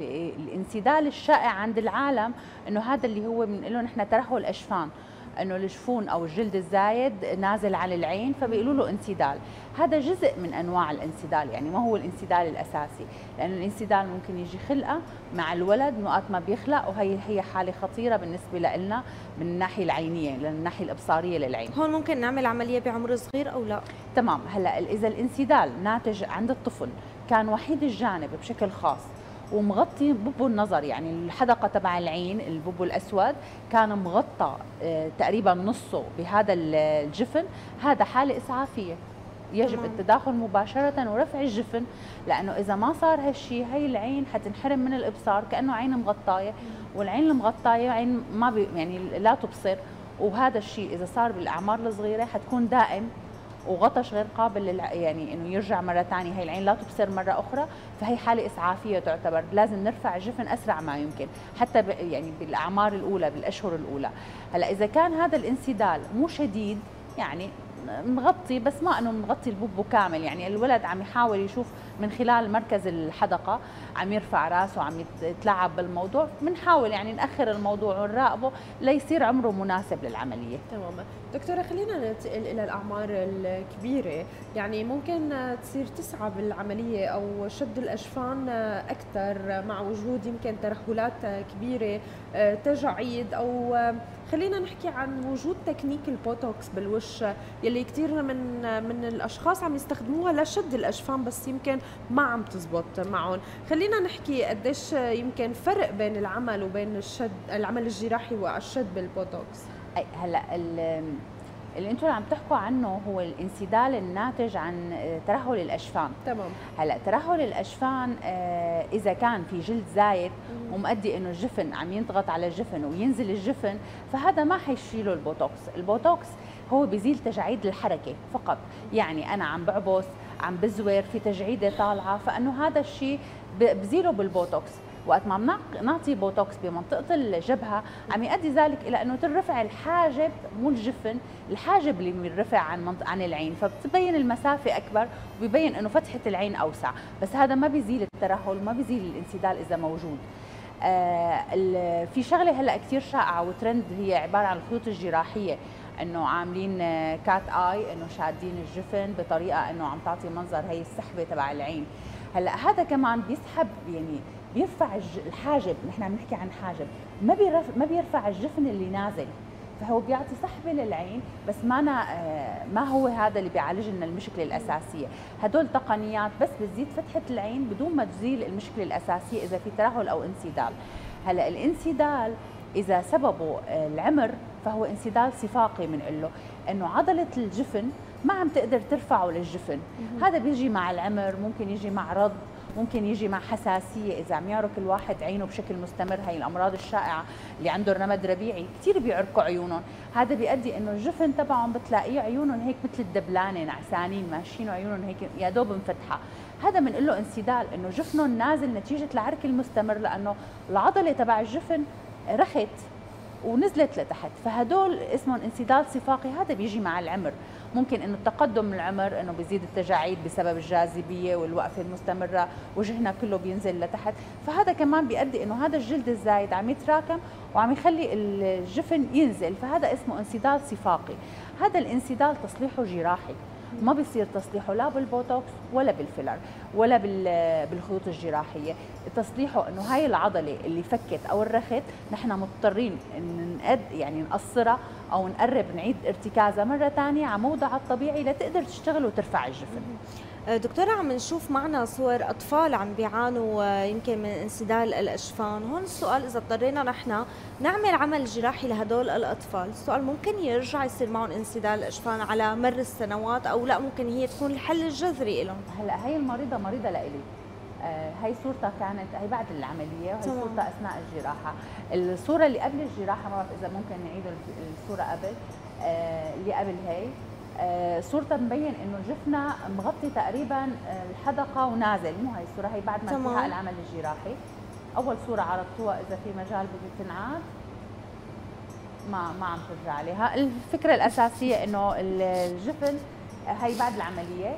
الانسدال الشائع عند العالم انه هذا اللي هو بنقول نحن ترهل اجفان، انه الجفون او الجلد الزايد نازل على العين فبيقولوا له انسدال. هذا جزء من انواع الانسدال، يعني ما هو الانسدال الاساسي، لانه الانسدال ممكن يجي خلقه مع الولد وقت ما بيخلق، وهي هي حاله خطيره بالنسبه لنا من الناحيه العينيه، من الناحيه الابصاريه للعين. هون ممكن نعمل عمليه بعمر صغير او لا؟ تمام. هلا اذا الانسدال ناتج عند الطفل كان وحيد الجانب بشكل خاص ومغطي ببو النظر، يعني الحدقه تبع العين الببو الاسود كان مغطى تقريبا نصه بهذا الجفن، هذا حاله اسعافيه يجب تمام. التداخل مباشره ورفع الجفن، لانه اذا ما صار هالشيء هي العين حتنحرم من الابصار، كانه عين مغطايه، والعين المغطايه عين ما بي يعني لا تبصر. وهذا الشيء اذا صار بالاعمار الصغيره حتكون دائم وغطش غير قابل للع... يعني انه يرجع مره ثانيه، هي العين لا تبصر مره اخرى، فهي حاله اسعافيه تعتبر، لازم نرفع الجفن اسرع ما يمكن حتى ب... يعني بالاعمار الاولى بالاشهر الاولى. هلا اذا كان هذا الانسدال مو شديد، يعني مغطي بس ما انه مغطي البوبو كامل، يعني الولد عم يحاول يشوف من خلال مركز الحدقه، عم يرفع راسه وعم يتلعب بالموضوع، بنحاول يعني ناخر الموضوع ونراقبه ليصير عمره مناسب للعمليه. تمام. دكتوره خلينا ننتقل الى الاعمار الكبيره، يعني ممكن تصير تصعب العمليه او شد الاجفان اكثر مع وجود يمكن ترهلات كبيره، تجاعيد، او خلينا نحكي عن وجود تكنيك البوتوكس بالوش يلي كثير من من الاشخاص عم يستخدموها لشد الاجفان بس يمكن ما عم تزبط معهم. خلينا نحكي قديش يمكن فرق بين العمل وبين الشد العمل الجراحي والشد بالبوتوكس. اي هلا اللي انتم عم تحكوا عنه هو الانسدال الناتج عن ترهل الاجفان. تمام. هلا ترهل الاجفان آه اذا كان في جلد زايد ومؤدي انه الجفن عم ينضغط على الجفن وينزل الجفن، فهذا ما حيشيله البوتوكس. البوتوكس هو بيزيل تجاعيد الحركه فقط، يعني انا عم بعبس عم بزور في تجعيده طالعه، فانه هذا الشيء بزيله بالبوتوكس. وقت ما نعطي بوتوكس بمنطقه الجبهه عم يؤدي ذلك الى انه ترفع الحاجب مو الجفن، الحاجب اللي بيرفع عن منطقة عن العين، فبتبين المسافه اكبر وبيبين انه فتحه العين اوسع، بس هذا ما بيزيل الترهل، ما بيزيل الانسدال اذا موجود. آه في شغله هلا كثير شائعه وترند هي عباره عن الخيوط الجراحيه، انه عاملين كات اي، انه شادين الجفن بطريقه انه عم تعطي منظر هي السحبه تبع العين. هلا هذا كمان بيسحب، يعني بيرفع الحاجب، نحن عم نحكي عن حاجب، ما بيرفع ما بيرفع الجفن اللي نازل، فهو بيعطي سحبه للعين، بس ما ما هو هذا اللي بيعالج لنا المشكله الاساسيه. هدول تقنيات بس بتزيد فتحه العين بدون ما تزيل المشكله الاساسيه اذا في ترهل او انسدال. هلا الانسدال اذا سببه العمر فهو انسدال صفاقي، بنقول له انه عضله الجفن ما عم تقدر ترفعه للجفن. هذا بيجي مع العمر، ممكن يجي مع رض، ممكن يجي مع حساسيه اذا عم يعرك الواحد عينه بشكل مستمر، هي الامراض الشائعه اللي عنده الرمد ربيعي كثير بيعرقوا عيونهم، هذا بيؤدي انه الجفن تبعهم بتلاقيه عيونهم هيك مثل الدبلانه، نعسانين ماشيين وعيونهم هيك يا دوب مفتحه، هذا بنقول له انسدال، انه جفنهم نازل نتيجه العرك المستمر، لانه العضله تبع الجفن رخت ونزلت لتحت، فهدول اسمهم انسدال صفاقي، هذا بيجي مع العمر. ممكن انه التقدم من العمر انه بيزيد التجاعيد بسبب الجاذبيه والوقفه المستمره، وجهنا كله بينزل لتحت، فهذا كمان بيؤدي انه هذا الجلد الزايد عم يتراكم وعم يخلي الجفن ينزل، فهذا اسمه انسدال صفاقي. هذا الانسدال تصليحه جراحي، ما بيصير تصليحه لا بالبوتوكس ولا بالفيلر ولا بالخيوط الجراحيه، تصليحه انه هاي العضله اللي فكت او الرخت نحن مضطرين نقد يعني نقصرها او نقرب نعيد ارتكازها مره ثانيه على موضعها الطبيعي لتقدر تشتغل وترفع الجفن. دكتورة، عم نشوف معنا صور أطفال عم بيعانوا يمكن من انسدال الأجفان، هون السؤال إذا اضطرينا نحن نعمل عمل جراحي لهدول الأطفال، السؤال ممكن يرجع يصير معهم انسدال الأجفان على مر السنوات أو لا ممكن هي تكون الحل الجذري لهم؟ هلا هي المريضة مريضة لإلي، آه هي صورتها كانت هي بعد العملية وهي صورتها أثناء الجراحة، الصورة اللي قبل الجراحة ما بعرف إذا ممكن نعيد الصورة قبل، آه اللي قبل هي آه صورتها مبين انه جفنا مغطي تقريبا الحدقه ونازل، مو هي الصوره، هي بعد ما انتهى العمل الجراحي. اول صوره عرضتوها اذا في مجال بدها تنعاد ما ما عم ترجع عليها. الفكره الاساسيه انه الجفن هي بعد العمليه،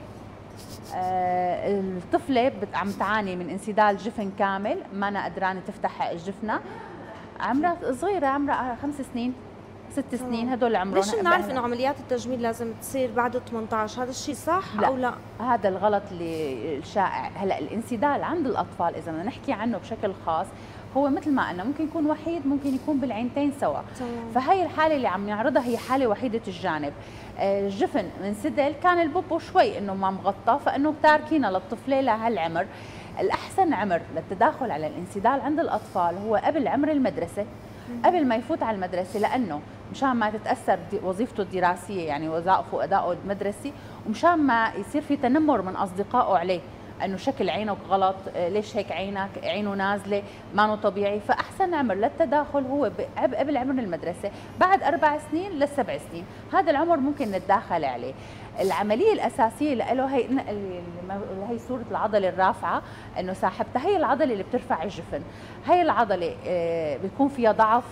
آه الطفله عم تعاني من انسدال جفن كامل، ما أنا قدرانه تفتح الجفنه، عمرها صغيره، عمرها خمس سنين ست سنين، هدول عمرهم. ليش بنعرف انه عمليات التجميل لازم تصير بعد ثمانية عشر؟ هذا الشيء صح لا. او لا؟ هذا الغلط اللي الشائع. هلا الانسدال عند الاطفال اذا بدنا نحكي عنه بشكل خاص هو مثل ما قلنا ممكن يكون وحيد، ممكن يكون بالعينتين سوا. طبعا. فهي الحاله اللي عم نعرضها هي حاله وحيده الجانب. الجفن منسدل، كان البوبو شوي انه ما مغطى، فانه تاركينه للطفله لهالعمر. الاحسن عمر للتداخل على الانسدال عند الاطفال هو قبل عمر المدرسه، قبل ما يفوت على المدرسه، لانه مشان ما تتاثر وظيفته الدراسيه يعني وظائفه وادائه المدرسي، ومشان ما يصير في تنمر من اصدقائه عليه انه شكل عينك غلط، ليش هيك عينك، عينه نازله، ما انه طبيعي. فاحسن عمر للتداخل هو قبل عمر المدرسه، بعد اربع سنين لسبع سنين، هذا العمر ممكن نتداخل عليه. العمليه الاساسيه له هي هي صوره العضله الرافعه، انه ساحبتها هي العضله اللي بترفع الجفن، هي العضله بيكون فيها ضعف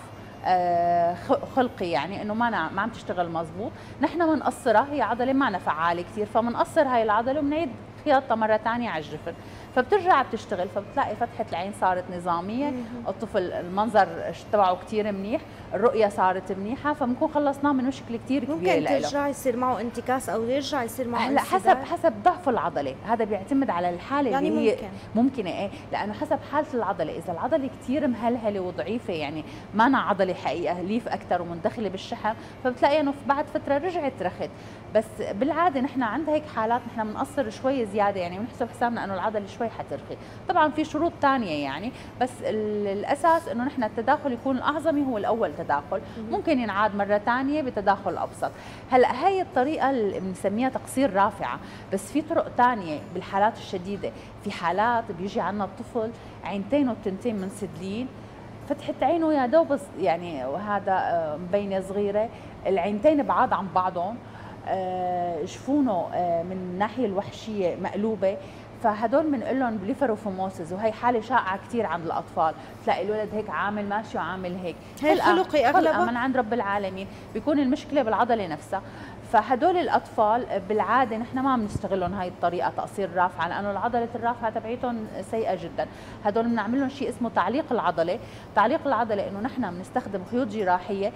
خلقي، يعني انه ما ما عم تشتغل مزبوط، نحن بنقصرها، هي عضله ما فعاله كثير، فبنقصر هاي العضله وبنعيد خياطتها مره ثانيه على الجفن، فبترجع بتشتغل، فبتلاقي فتحه العين صارت نظاميه، الطفل المنظر تبعه كثير منيح، الرؤيه صارت منيحه، فبنكون خلصناه من مشكله كثير كبيره. ممكن ترجع يصير معه انتكاس او يرجع يصير معه هلا حسب حسب ضعف العضله، هذا بيعتمد على الحاله يعني اللي هي ممكن ممكنه ايه، لانه حسب حاله العضله، اذا العضله كثير مهلهله وضعيفه يعني ما أنا عضله حقيقه، ليف اكثر ومندخله بالشحم، فبتلاقي انه بعد فتره رجعت رخت. بس بالعاده نحن عند هيك حالات نحن بنقصر شوي زياده، يعني بنحسب حسابنا انه العضله شوي حترخي، طبعا في شروط ثانيه يعني، بس الاساس انه نحن التداخل يكون الاعظمي هو الاول تداخل، ممكن ينعاد مره ثانيه بتداخل ابسط. هلا هي الطريقه اللي بنسميها تقصير رافعه، بس في طرق ثانيه بالحالات الشديده، في حالات بيجي عندنا الطفل عينتين وتنتين منسدلين، فتحة عينه يا دوب يعني وهذا مبينه صغيره، العينتين بعاد عن بعضهم، جفونه من الناحيه الوحشيه مقلوبه، فهدول بنقول لهم بليفروفوموسيس، وهي حاله شائعه كثير عند الاطفال، تلاقي الولد هيك عامل ماشي وعامل هيك، هي خلقي اغلبها من عند رب العالمين، بيكون المشكله بالعضله نفسها. فهدول الاطفال بالعاده نحن ما بنستغلهم هاي الطريقه تقصير الرافعه، لانه العضله الرافعه تبعيتهم سيئه جدا. هدول بنعمل لهم شيء اسمه تعليق العضله. تعليق العضله انه نحن بنستخدم خيوط جراحيه،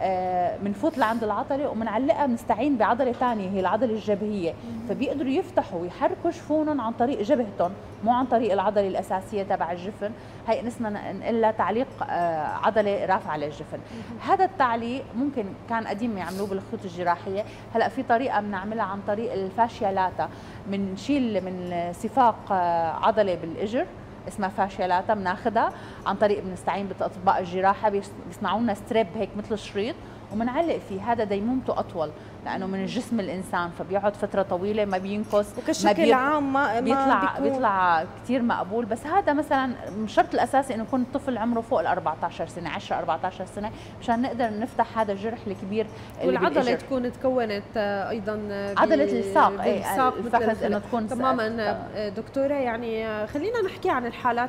بنفوت لعند العضله وبنعلقها، بنستعين بعضله ثانيه هي العضله الجبهيه، فبيقدروا يفتحوا ويحركوا جفونهم عن طريق جبهتهم، مو عن طريق العضله الاساسيه تبع الجفن. هي اسمها نقلها تعليق عضله رافعه للجفن. هذا التعليق ممكن كان قديم يعملوه بالخيوط الجراحيه، هلا في طريقه بنعملها عن طريق الفاشيالاتا، بنشيل من صفاق عضله بالاجر اسمها فاشيالاتا، بناخذها عن طريق بنستعين باطباء الجراحه بيصنعوا لنا ستريب هيك مثل شريط وبنعلق فيه. هذا ديمومته اطول لانه من الجسم الانسان، فبيقعد فتره طويله ما بينقص، وكشكل ما عام ما بيطلع بيكون. بيطلع كثير مقبول. بس هذا مثلا الشرط الاساسي انه يكون الطفل عمره فوق ال أربعة عشر سنه، عشرة أربعة عشر سنه، مشان نقدر نفتح هذا الجرح الكبير. والعضله تكون تكونت ايضا عضله الساق، اي الفخذ انه تكون تماما. دكتوره يعني خلينا نحكي عن الحالات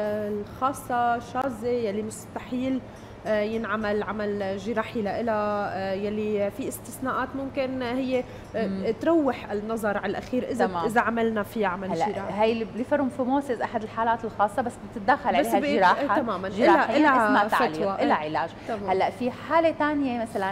الخاصه الشاذه يلي مستحيل ينعمل عمل جراحي لها، يلي في استثناءات ممكن هي تروح النظر على الاخير اذا تمام. اذا عملنا في عمل جراحي. هي البليفرومفوموسيس احد الحالات الخاصه، بس بتتدخل عليها الجراحه تماما، جراحيه اسمها تعليق، لها علاج. هلا في حاله ثانيه مثلا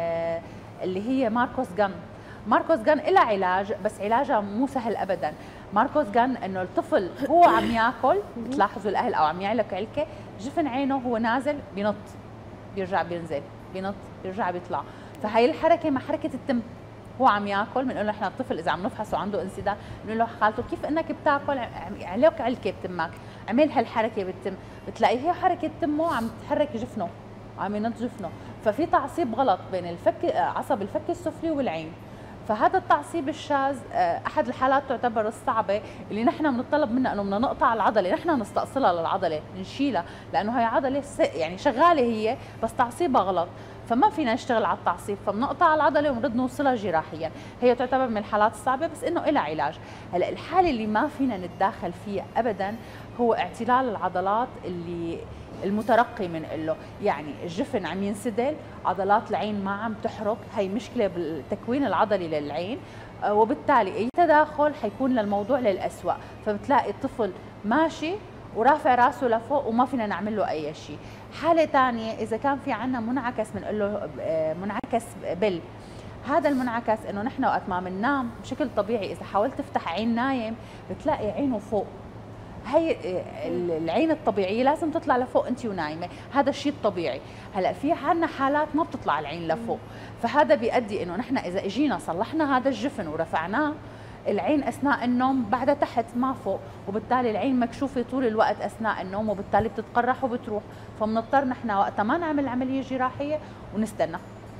اللي هي ماركوس جان. ماركوس جان لها علاج، بس علاجها مو سهل ابدا. ماركوس جان انه الطفل هو عم ياكل، بتلاحظوا الاهل او عم يعلق علكه، جفن عينه هو نازل بينط، بيرجع بينزل، بينط بيرجع بيطلع. فهي الحركه مع حركه التم، هو عم ياكل بنقول له احنا الطفل اذا عم نفحصه عنده انسداد بنقول له خالته كيف انك بتاكل عليك علكه بتمك، عمل هالحركه بالتم، بتلاقيه هي حركه تمه عم تحرك جفنه، عم ينط جفنه. ففي تعصيب غلط بين الفك عصب الفك السفلي والعين. فهذا التعصيب الشاذ احد الحالات تعتبر الصعبه اللي نحن بنطلب منها انه بدنا نقطع العضله، نحن نستأصلها للعضله، نشيلها، لانه هي عضله يعني شغاله هي بس تعصيبها غلط، فما فينا نشتغل على التعصيب، فبنقطع العضله ونرد نوصلها جراحيا. هي تعتبر من الحالات الصعبه بس انه لها علاج. هلا الحاله اللي ما فينا نتداخل فيها ابدا هو اعتلال العضلات اللي المترقي بنقول له، يعني الجفن عم ينسدل، عضلات العين ما عم تحرك، هي مشكله بالتكوين العضلي للعين، وبالتالي اي تداخل حيكون للموضوع للأسوأ. فبتلاقي الطفل ماشي ورافع راسه لفوق وما فينا نعمل له اي شيء. حاله ثانيه اذا كان في عندنا منعكس بنقول له منعكس بل. هذا المنعكس انه نحن وقت ما بننام بشكل طبيعي اذا حاولت تفتح عين نايم بتلاقي عينه فوق. هي العين الطبيعيه لازم تطلع لفوق انت ونايمه، هذا الشيء الطبيعي. هلا في عندنا حالات ما بتطلع العين لفوق، فهذا بيؤدي انه نحن اذا اجينا صلحنا هذا الجفن ورفعناه، العين اثناء النوم بعدها تحت ما فوق، وبالتالي العين مكشوفه طول الوقت اثناء النوم، وبالتالي بتتقرح وبتروح. فبنضطر نحن وقتها ما نعمل عمليه جراحيه ونستنى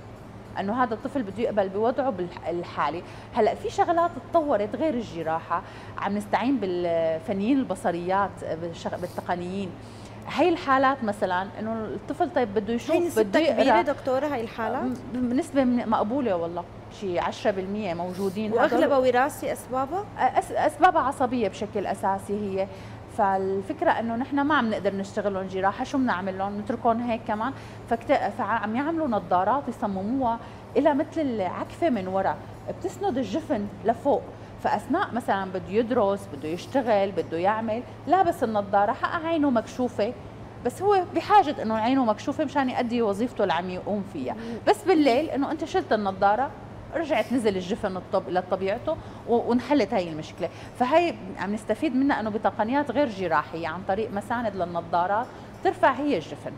انه هذا الطفل بده يقبل بوضعه بالحالي. هلا في شغلات تطورت غير الجراحه، عم نستعين بالفنيين البصريات بالتقنيين. هي الحالات مثلا انه الطفل طيب بده يشوف بده يقرا. كبيره دكتوره هي الحالات؟ بنسبه مقبوله والله، شيء عشرة بالمئة موجودين. واغلبها وراثي اسبابها؟ اسبابها عصبيه بشكل اساسي هي. فالفكره انه نحن ما عم نقدر نشتغل لهم جراحه، شو بنعمل لهم؟ نتركهم هيك كمان. فعم يعملوا نظارات يصمموها الى مثل العكفه من وراء بتسند الجفن لفوق، فاثناء مثلا بده يدرس بده يشتغل بده يعمل لابس النظاره، حق عينه مكشوفه بس هو بحاجه انه عينه مكشوفه مشان يؤدي وظيفته اللي عم يقوم فيها. بس بالليل انه انت شلت النظاره رجعت نزل الجفن الطب الى طبيعته وانحلت هي المشكله. فهي عم نستفيد منها انه بتقنيات غير جراحيه عن طريق مساند للنظارات ترفع هي الجفن.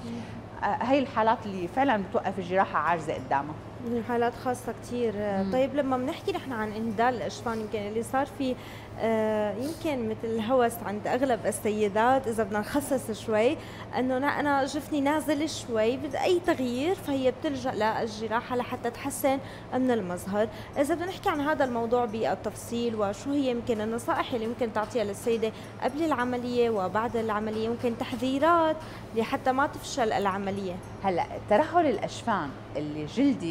هي الحالات اللي فعلا بتوقف الجراحه عاجزه قدامها. حالات خاصه كثير. طيب لما بنحكي نحن عن انهدال الاشفان، يمكن اللي صار في آه يمكن مثل هوس عند اغلب السيدات، اذا بدنا نخصص شوي انه انا جفني نازل شوي بدي اي تغيير، فهي بتلجا للجراحه لحتى تحسن من المظهر. اذا بدنا نحكي عن هذا الموضوع بالتفصيل وشو هي يمكن النصائح اللي ممكن تعطيها للسيده قبل العمليه وبعد العمليه، ممكن تحذيرات لحتى ما تفشل العمليه. هلا ترهل الاشفان اللي جلدي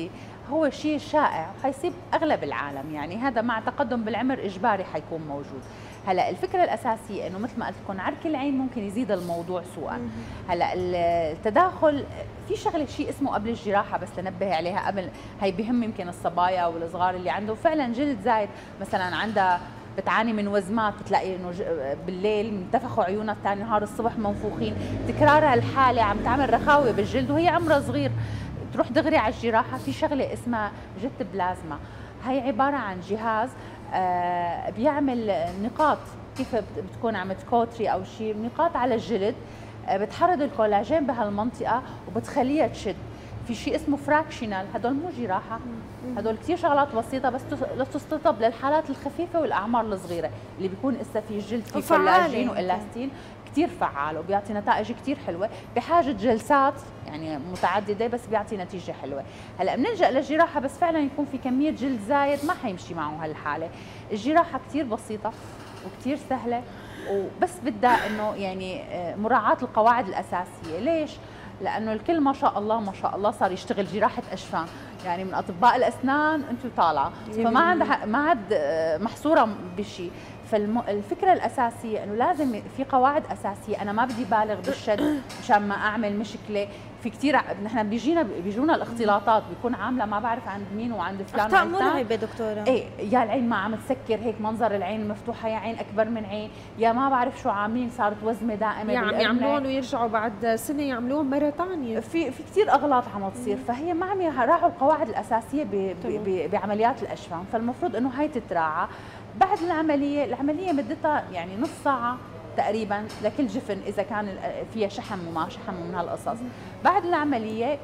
هو شيء شائع وحيصيب اغلب العالم، يعني هذا مع تقدم بالعمر اجباري حيكون موجود. هلا الفكره الاساسيه انه مثل ما قلت لكم عرك العين ممكن يزيد الموضوع سوءا. هلا التداخل في شغله شيء اسمه قبل الجراحه بس لنبه عليها قبل، هي بهم يمكن الصبايا والصغار اللي عنده فعلا جلد زايد، مثلا عندها بتعاني من وزمات، بتلاقي انه بالليل منتفخوا عيونها، ثاني نهار الصبح منفوخين، تكرارها الحاله عم تعمل رخاوه بالجلد وهي عمرها صغير، تروح دغري على الجراحه. في شغله اسمها جت بلازما، هي عباره عن جهاز آه بيعمل نقاط، كيف بتكون عم تكوتري او شيء، نقاط على الجلد آه بتحرض الكولاجين بهالمنطقه وبتخليها تشد. في شيء اسمه فراكشنال، هدول مو جراحه، هدول كثير شغلات بسيطه بس تستطب للحالات الخفيفه والاعمار الصغيره اللي بيكون اسا في جلد في كولاجين والاستين، كثير فعال وبيعطي نتائج كثير حلوه، بحاجه جلسات يعني متعدده بس بيعطي نتيجه حلوه. هلا بنلجا للجراحه بس فعلا يكون في كميه جلد زايد ما حيمشي معه هالحاله. الجراحه كثير بسيطه وكثير سهله وبس بدها انه يعني مراعاه القواعد الاساسيه. ليش؟ لانه الكل ما شاء الله ما شاء الله صار يشتغل جراحه اشفان، يعني من اطباء الاسنان انتم طالعه، فما عندها ما عاد محصوره بشيء. فالفكره الاساسيه انه لازم في قواعد اساسيه، انا ما بدي بالغ بالشد مشان ما اعمل مشكله. في كثير نحن بيجينا بيجونا الاختلاطات بيكون عامله ما بعرف عند مين وعند فلان اخطاء مرعبه دكتوره. ايه، يا العين ما عم تسكر هيك منظر العين مفتوحه، يا عين اكبر من عين، يا ما بعرف شو عاملين صارت وزمه دائمه، يعني يعملوهم ويرجعوا بعد سنه يعملوهم مره ثانيه. في في كثير اغلاط عم تصير، فهي ما عم يراعوا القواعد الاساسيه بعمليات الاشفان، فالمفروض انه هي تتراعى. بعد العمليه، العمليه مدتها يعني نص ساعه تقريبا لكل جفن اذا كان فيها شحم وما شحم ومن هالقصص. بعد العمليه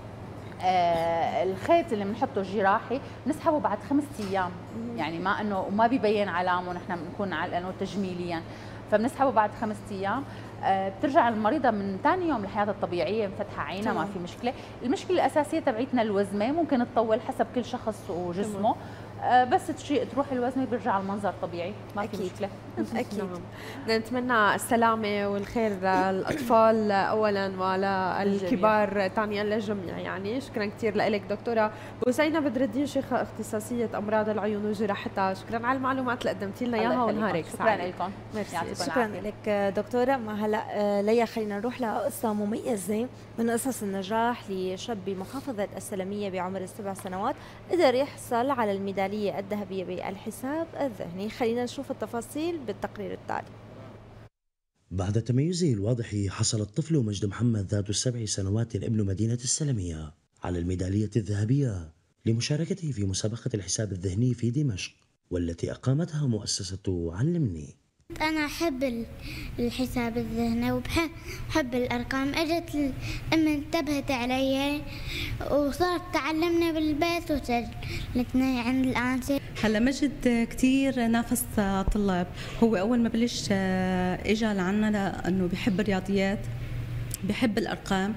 آه الخيط اللي بنحطه الجراحي بنسحبه بعد خمسة ايام، يعني ما انه وما بيبين علامه، نحن بنكون علقنه تجميليا، فبنسحبه بعد خمسة ايام. آه بترجع المريضه من ثاني يوم لحياتها الطبيعيه مفتحه عينها ما في مشكله. المشكله الاساسيه تبعيتنا الوزمه، ممكن تطول حسب كل شخص وجسمه، آه بس تروح الوزنه بيرجع المنظر طبيعي ما أكيد. في مشكله. اكيد. بدنا نتمنى السلامه والخير للاطفال اولا وللكبار ثانيا للجميع. يعني شكرا كثير لك دكتوره بوسينة بدر الدين، شيخه اختصاصيه امراض العيون وجراحتها. شكرا على المعلومات اللي قدمتي لنا اياها ونهارك سعيد. شكرا لكم. شكرا لك دكتوره. ما هلا ليا خلينا نروح لقصه مميزه من قصص النجاح لشاب بمحافظه السلميه بعمر السبع سنوات قدر يحصل على الميداليه الذهبيه بالحساب الذهني. خلينا نشوف التفاصيل بالتقرير التالي. بعد تميزه الواضح حصل الطفل مجد محمد ذات السبع سنوات ابن مدينة السلمية على الميدالية الذهبية لمشاركته في مسابقة الحساب الذهني في دمشق، والتي أقامتها مؤسسة علمني. أنا أحب الحساب الذهني وبحب الأرقام. أجت الأم انتبهت علي وصارت تعلمنا بالبيت وسجلتني عند الآنسة. هلا مجد كثير نافس طلاب، هو أول ما بلش إجا لعنا لأنه بحب الرياضيات بحب الارقام،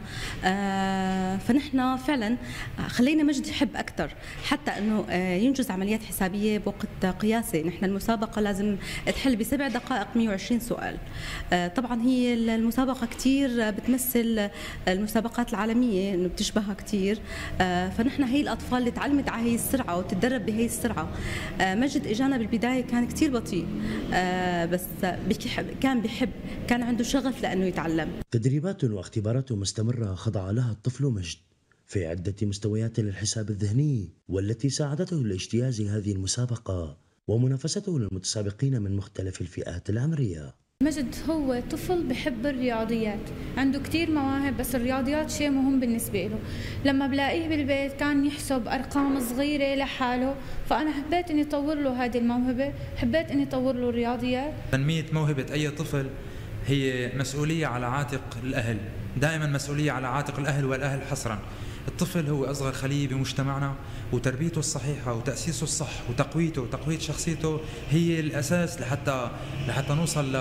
آه فنحن فعلا خلينا مجد يحب اكثر حتى انه آه ينجز عمليات حسابيه بوقت قياسي. نحن المسابقه لازم تحل بسبع دقائق مئة وعشرين سؤال. آه طبعا هي المسابقه كثير بتمثل المسابقات العالميه انه بتشبهها كثير، آه فنحن هي الاطفال اللي تعلمت على هي السرعه وتتدرب بهي السرعه. آه مجد اجانا بالبدايه كان كثير بطيء، آه بس كان بيحب، كان عنده شغف لانه يتعلم. تدريبات واختبارات مستمرة خضع لها الطفل مجد في عدة مستويات للحساب الذهني، والتي ساعدته لاجتياز هذه المسابقة ومنافسته للمتسابقين من مختلف الفئات العمرية. مجد هو طفل بحب الرياضيات، عنده كتير مواهب بس الرياضيات شيء مهم بالنسبة له. لما بلاقيه بالبيت كان يحسب أرقام صغيرة لحاله، فأنا حبيت إني أطور له هذه الموهبة، حبيت إني أطور له الرياضيات. تنمية موهبة أي طفل هي مسؤولية على عاتق الأهل، دائما مسؤولية على عاتق الأهل والأهل حصرا. الطفل هو أصغر خلية بمجتمعنا، وتربيته الصحيحة وتأسيسه الصح وتقويته وتقوية شخصيته هي الأساس لحتى لحتى نوصل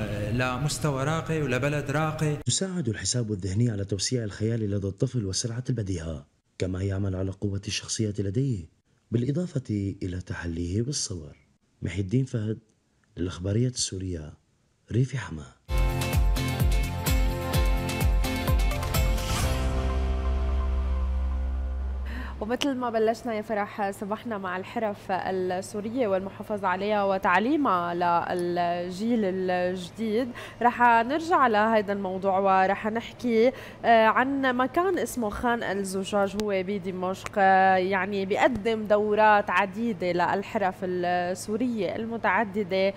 لمستوى راقي ولبلد راقي. تساعد الحساب الذهني على توسيع الخيال لدى الطفل وسرعة البديهة، كما يعمل على قوة الشخصية لديه، بالإضافة إلى تحليه بالصور. محي الدين فهد للإخبارية السورية، ريفي حما. ومثل ما بلشنا يا فرح صبحنا مع الحرف السورية والمحافظة عليها وتعليمها للجيل الجديد، رح نرجع لهذا الموضوع ورح نحكي عن مكان اسمه خان الزجاج هو بدمشق، يعني بيقدم دورات عديدة للحرف السورية المتعددة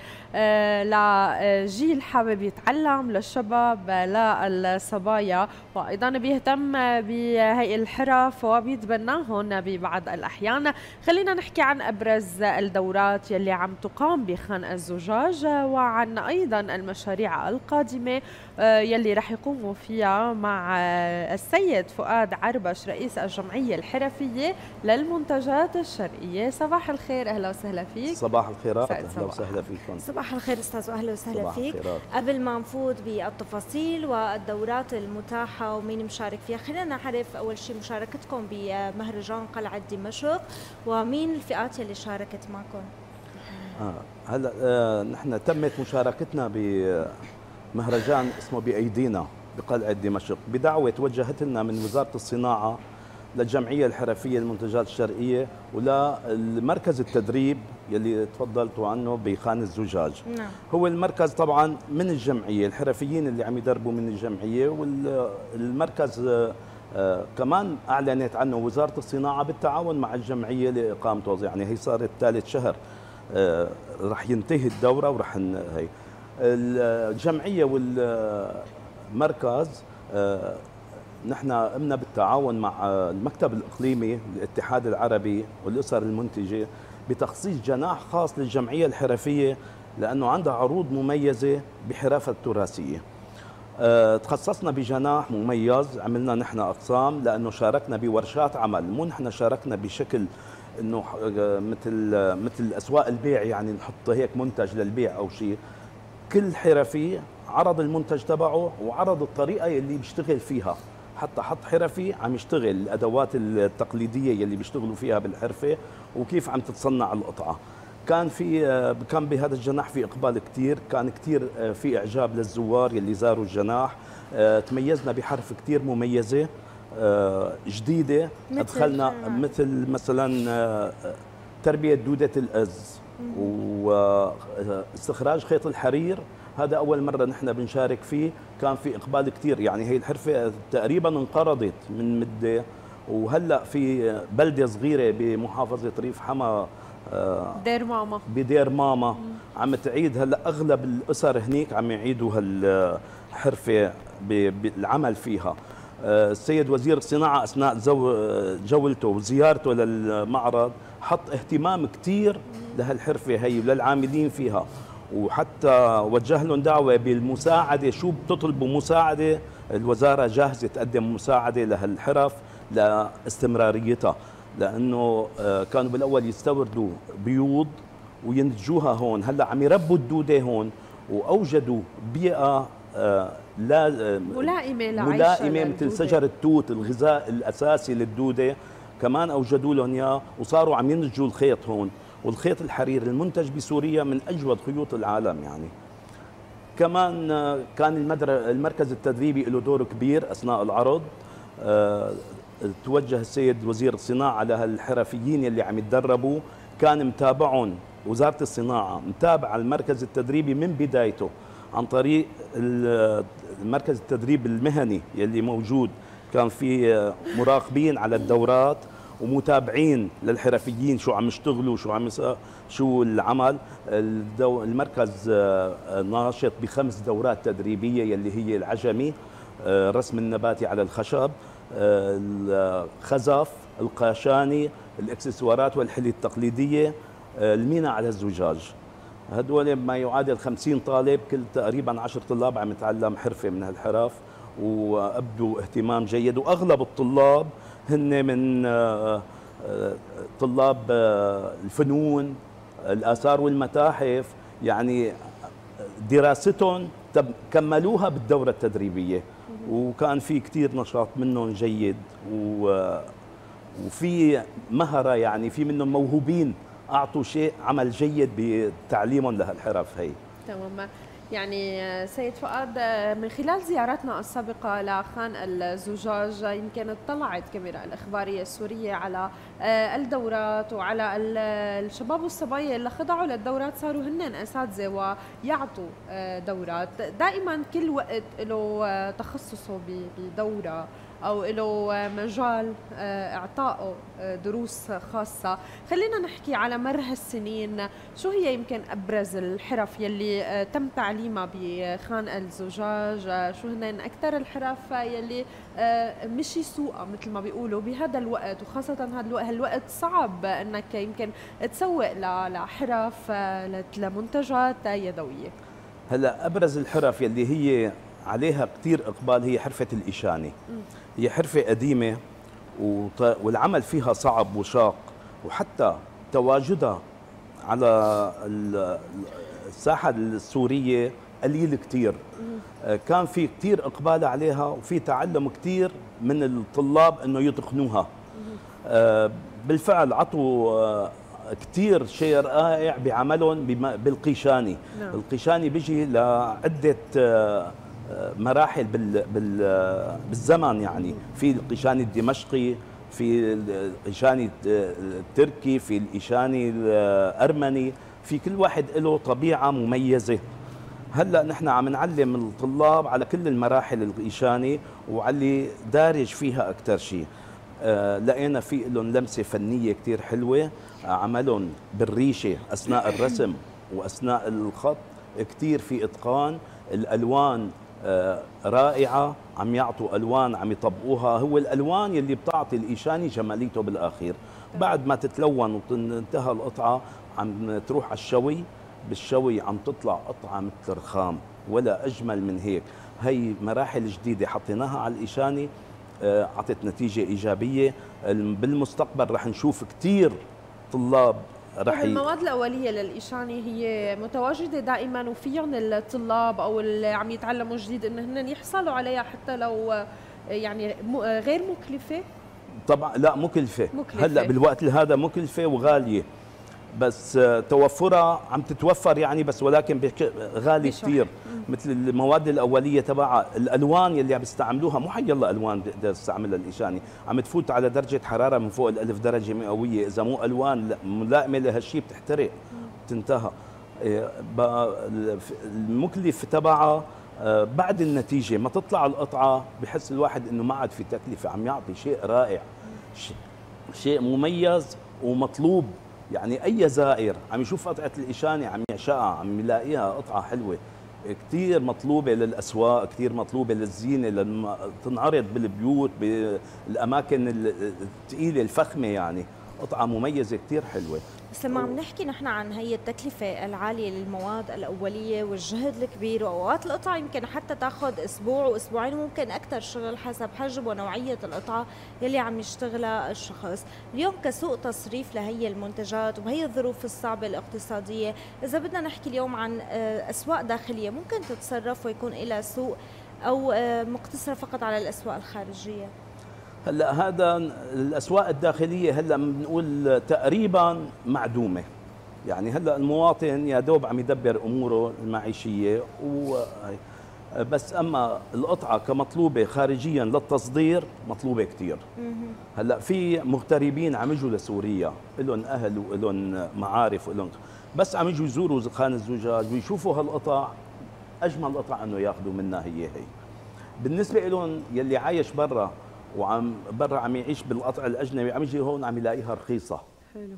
لجيل حابب يتعلم، للشباب للصبايا، وأيضا بيهتم بهي الحرف وبيتبناهم ببعض الأحيان. خلينا نحكي عن أبرز الدورات يلي عم تقام بخان الزجاج وعن أيضا المشاريع القادمة يلي رح يقوموا فيها مع السيد فؤاد عربش رئيس الجمعية الحرفية للمنتجات الشرقية. صباح الخير، أهلا وسهلا فيك. صباح الخيرات، أهلا وسهلا فيكم. صباح الخير أستاذ وأهلا وسهلا فيك. الخيرات. قبل ما نفوت بالتفاصيل والدورات المتاحة ومين مشارك فيها، خلينا نعرف أول شيء مشاركتكم بمهرجان قلعة دمشق ومين الفئات اللي شاركت معكم؟ آه. هلا آه نحن تمت مشاركتنا بمهرجان اسمه بأيدينا بقلعة دمشق بدعوة توجهت لنا من وزارة الصناعة للجمعية الحرفية للمنتجات الشرقية وللمركز التدريب يلي تفضلتوا عنه بخان الزجاج. نعم. هو المركز طبعا من الجمعية، الحرفيين اللي عم يدربوا من الجمعية، والمركز آه كمان أعلنت عنه وزارة الصناعة بالتعاون مع الجمعية لإقامته، يعني هي صارت ثالث شهر آه رح ينتهي الدورة ورح هي الجمعية والمركز آه نحن قمنا بالتعاون مع المكتب الإقليمي للاتحاد العربي والأسر المنتجة بتخصيص جناح خاص للجمعية الحرفية لأنه عندها عروض مميزة بحرافة التراثية. أه تخصصنا بجناح مميز، عملنا نحن أقسام لأنه شاركنا بورشات عمل، مو نحن شاركنا بشكل إنه مثل مثل أسواق البيع، يعني نحط هيك منتج للبيع أو شيء. كل حرفي عرض المنتج تبعه وعرض الطريقة اللي بيشتغل فيها، حتى حط حرفي عم يشتغل الأدوات التقليدية يلي بيشتغلوا فيها بالحرفة وكيف عم تتصنع القطعة. كان في كان بهذا الجناح في إقبال كتير، كان كتير في إعجاب للزوار يلي زاروا الجناح. تميزنا بحرف كتير مميزة جديدة، أدخلنا مثل مثلا تربية دودة الأز واستخراج خيط الحرير، هذا أول مرة نحن بنشارك فيه، كان في إقبال كتير. يعني هي الحرفة تقريبا انقرضت من مدة، وهلأ في بلدة صغيرة بمحافظة ريف حما دير ماما بدير ماما مم. عم تعيد هلأ أغلب الأسر هنيك عم يعيدوا هالحرفة بالعمل فيها. السيد وزير الصناعة أثناء جولته وزيارته للمعرض حط اهتمام كتير لهالحرفة هي وللعاملين فيها، وحتى وجه لهم دعوة بالمساعدة، شو بتطلبوا مساعدة الوزارة جاهزة تقدم مساعدة لهالحرف لاستمراريتها، لأنه كانوا بالأول يستوردوا بيوض وينتجوها هون، هلا عم يربوا الدودة هون وأوجدوا بيئة لا ملائمة ملائمة مثل شجر التوت، الغذاء الأساسي للدودة كمان أوجدوا لهم إياه، وصاروا عم ينتجوا الخيط هون، والخيط الحرير المنتج بسوريا من أجود خيوط العالم. يعني كمان كان المركز التدريبي له دور كبير أثناء العرض. أه توجه السيد وزير الصناعة لهالحرفيين اللي عم يتدربوا، كان متابعهم وزارة الصناعة، متابعة المركز التدريبي من بدايته عن طريق المركز التدريب المهني يلي موجود، كان في مراقبين على الدورات ومتابعين للحرفيين شو عم يشتغلوا شو عم شو العمل. المركز ناشط بخمس دورات تدريبية يلي هي العجمي، الرسم النباتي على الخشب، الخزف، القاشاني، الاكسسوارات والحلي التقليدية، المينا على الزجاج. هدول ما يعادل خمسين طالب، كل تقريبا عشر طلاب عم يتعلم حرفة من هالحرف وأبدوا اهتمام جيد، وأغلب الطلاب هن من طلاب الفنون، الآثار والمتاحف، يعني دراستهم كملوها بالدورة التدريبية، وكان في كتير نشاط منهم جيد، وفي مهرة، يعني في منهم موهوبين أعطوا شيء عمل جيد بتعليمهم لهالحرف هي. تمام. يعني سيد فؤاد، من خلال زياراتنا السابقة لخان الزجاج يمكن اطلعت كاميرا الإخبارية السورية على الدورات وعلى الشباب والصبايا اللي خضعوا للدورات صاروا هن أساتذة ويعطوا دورات. دائما كل وقت له تخصصه بدورة أو له مجال إعطائه دروس خاصة. خلينا نحكي على مر هالسنين، شو هي يمكن أبرز الحرف يلي تم تعليمها بخان الزجاج؟ شو هن أكثر الحرف يلي مشي سوقها مثل ما بيقولوا بهذا الوقت، وخاصة هذا الوقت صعب أنك يمكن تسوق لحرف لمنتجات يدوية؟ هلا أبرز الحرف يلي هي عليها كثير إقبال هي حرفة الإشانة. هي حرفة قديمة والعمل فيها صعب وشاق، وحتى تواجدها على الساحة السورية قليل كثير. كان في كثير إقبال عليها وفي تعلم كثير من الطلاب أنه يتقنوها. بالفعل عطوا كثير شيء رائع بعملهم بالقيشاني. القيشاني بيجي لعدة مراحل بالزمن، يعني في القيشاني الدمشقي، في القيشاني التركي، في القيشاني الأرمني، في كل واحد له طبيعة مميزة. هلا نحن عم نعلم الطلاب على كل المراحل القيشاني وعلي دارج فيها أكثر شيء. لقينا في لهم لمسة فنية كثير حلوة، عملهم بالريشة أثناء الرسم وأثناء الخط كثير في إتقان. الألوان رائعة، عم يعطوا ألوان عم يطبقوها، هو الألوان يلي بتعطي الإيشاني جماليته بالأخير. بعد ما تتلون وتنتهى القطعة عم تروح على الشوي، بالشوي عم تطلع قطعة مثل الرخام، ولا أجمل من هيك. هي مراحل جديدة حطيناها على الإيشاني، عطت نتيجة إيجابية. بالمستقبل رح نشوف كتير طلاب رح ي... المواد الأولية للإيشاني هي متواجدة دائما وفيهم الطلاب أو اللي عم يتعلموا جديد إن هن يحصلوا عليها حتى لو يعني غير مكلفة؟ طبعا لا مكلفة, مكلفة. هلا بالوقت هذا مكلفة وغالية، بس توفرها عم تتوفر يعني، بس ولكن غالي كثير. مثل المواد الاوليه تبعها، الالوان يلي عم يستعملوها مو حي الله الوان بيقدر يستعملها الإيشاني، عم تفوت على درجه حراره من فوق الألف درجه مئويه، اذا مو الوان ملائمه لهالشيء بتحترق بتنتهى. المكلف تبعها بعد النتيجه ما تطلع القطعه بحس الواحد انه ما عاد في تكلفه، عم يعطي شيء رائع، شيء مميز ومطلوب. يعني أي زائر عم يشوف قطعة الإيشاني عم يعشقها، عم يلاقيها قطعة حلوة كثير مطلوبة للأسواق، كثير مطلوبة للزينة، لما تنعرض بالبيوت بالأماكن الثقيلة الفخمة، يعني قطعة مميزة كثير حلوة. بس لما عم نحكي نحن عن هي التكلفة العالية للمواد الأولية والجهد الكبير، وأوقات القطعة يمكن حتى تاخذ أسبوع وأسبوعين وممكن أكثر شغل حسب حجم ونوعية القطعة يلي عم يشتغلها الشخص. اليوم كسوق تصريف لهي المنتجات وبهي الظروف الصعبة الاقتصادية، إذا بدنا نحكي اليوم عن أسواق داخلية ممكن تتصرف ويكون لها سوق، أو مقتصرة فقط على الأسواق الخارجية؟ هلا هذا الاسواق الداخليه هلا بنقول تقريبا معدومه، يعني هلا المواطن يا دوب عم يدبر اموره المعيشيه و بس، اما القطعه كمطلوبه خارجيا للتصدير مطلوبه كثير. هلا في مغتربين عم يجوا لسوريا، لهم اهل ولهم معارف ولهم، بس عم يجوا يزوروا خان الزجاج ويشوفوا هالقطع، اجمل قطعه انه ياخذوا منها هي هي. بالنسبه لهم يلي عايش برا وعم برا عم يعيش بالقطع الاجنبي، عم يجي هون عم يلاقيها رخيصه حلو،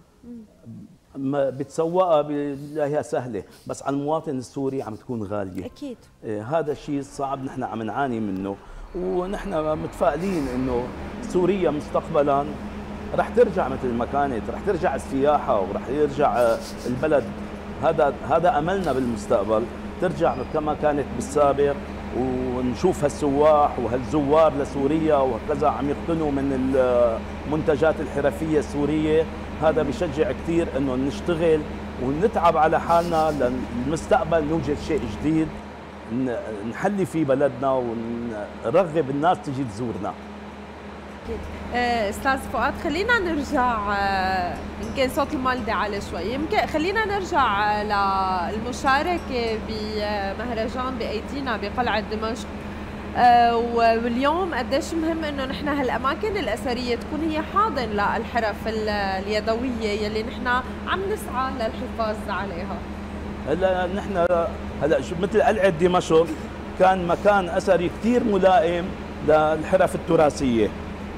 ما بتسوقها بلاقيها سهله، بس على المواطن السوري عم تكون غاليه. اكيد إيه هذا الشيء صعب نحن عم نعاني منه، ونحن متفائلين انه سوريا مستقبلا رح ترجع مثل ما كانت، رح ترجع السياحه ورح يرجع البلد، هذا هذا املنا بالمستقبل، ترجع كما كانت بالسابق، ونشوف هالسواح وهالزوار لسوريا وهكذا عم يقتنوا من المنتجات الحرفيه السوريه. هذا بشجع كثير انه نشتغل ونتعب على حالنا للمستقبل، نوجد شيء جديد نحلي فيه بلدنا ونرغب الناس تجي تزورنا. اكيد. استاذ فؤاد خلينا نرجع، ان كان صوت المالدي عالي شوي، يمكن خلينا نرجع للمشاركه بمهرجان بايدينا بقلعه دمشق. واليوم قديش مهم انه نحن هالاماكن الاثريه تكون هي حاضن للحرف اليدويه يلي نحن عم نسعى للحفاظ عليها. هلا نحن هلا مثل قلعه دمشق كان مكان اثري كثير ملائم للحرف التراثيه.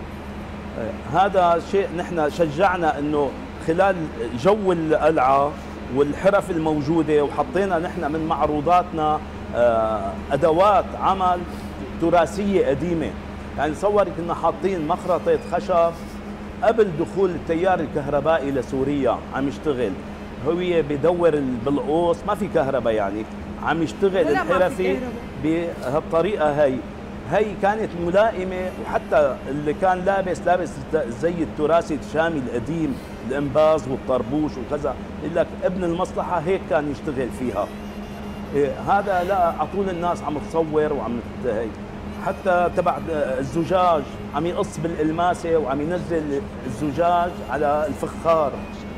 هذا شيء نحن شجعنا انه خلال جو القلعه والحرف الموجوده، وحطينا نحن من معروضاتنا ادوات عمل تراثيه قديمه. يعني تصوري كنا حاطين مخرطه خشب قبل دخول التيار الكهربائي لسوريا عم يشتغل، هو بدور بالقوس ما في كهرباء، يعني عم يشتغل الحرفي بهالطريقه. هي هي كانت ملائمه، وحتى اللي كان لابس لابس الزي التراثي الشامي القديم، الانباز والطربوش وكذا، يقول لك ابن المصلحه هيك كان يشتغل فيها. إيه هذا لا على طول الناس عم تصور وعم هي. حتى تبع الزجاج عم يقص بالالماسه وعم ينزل الزجاج على الفخار.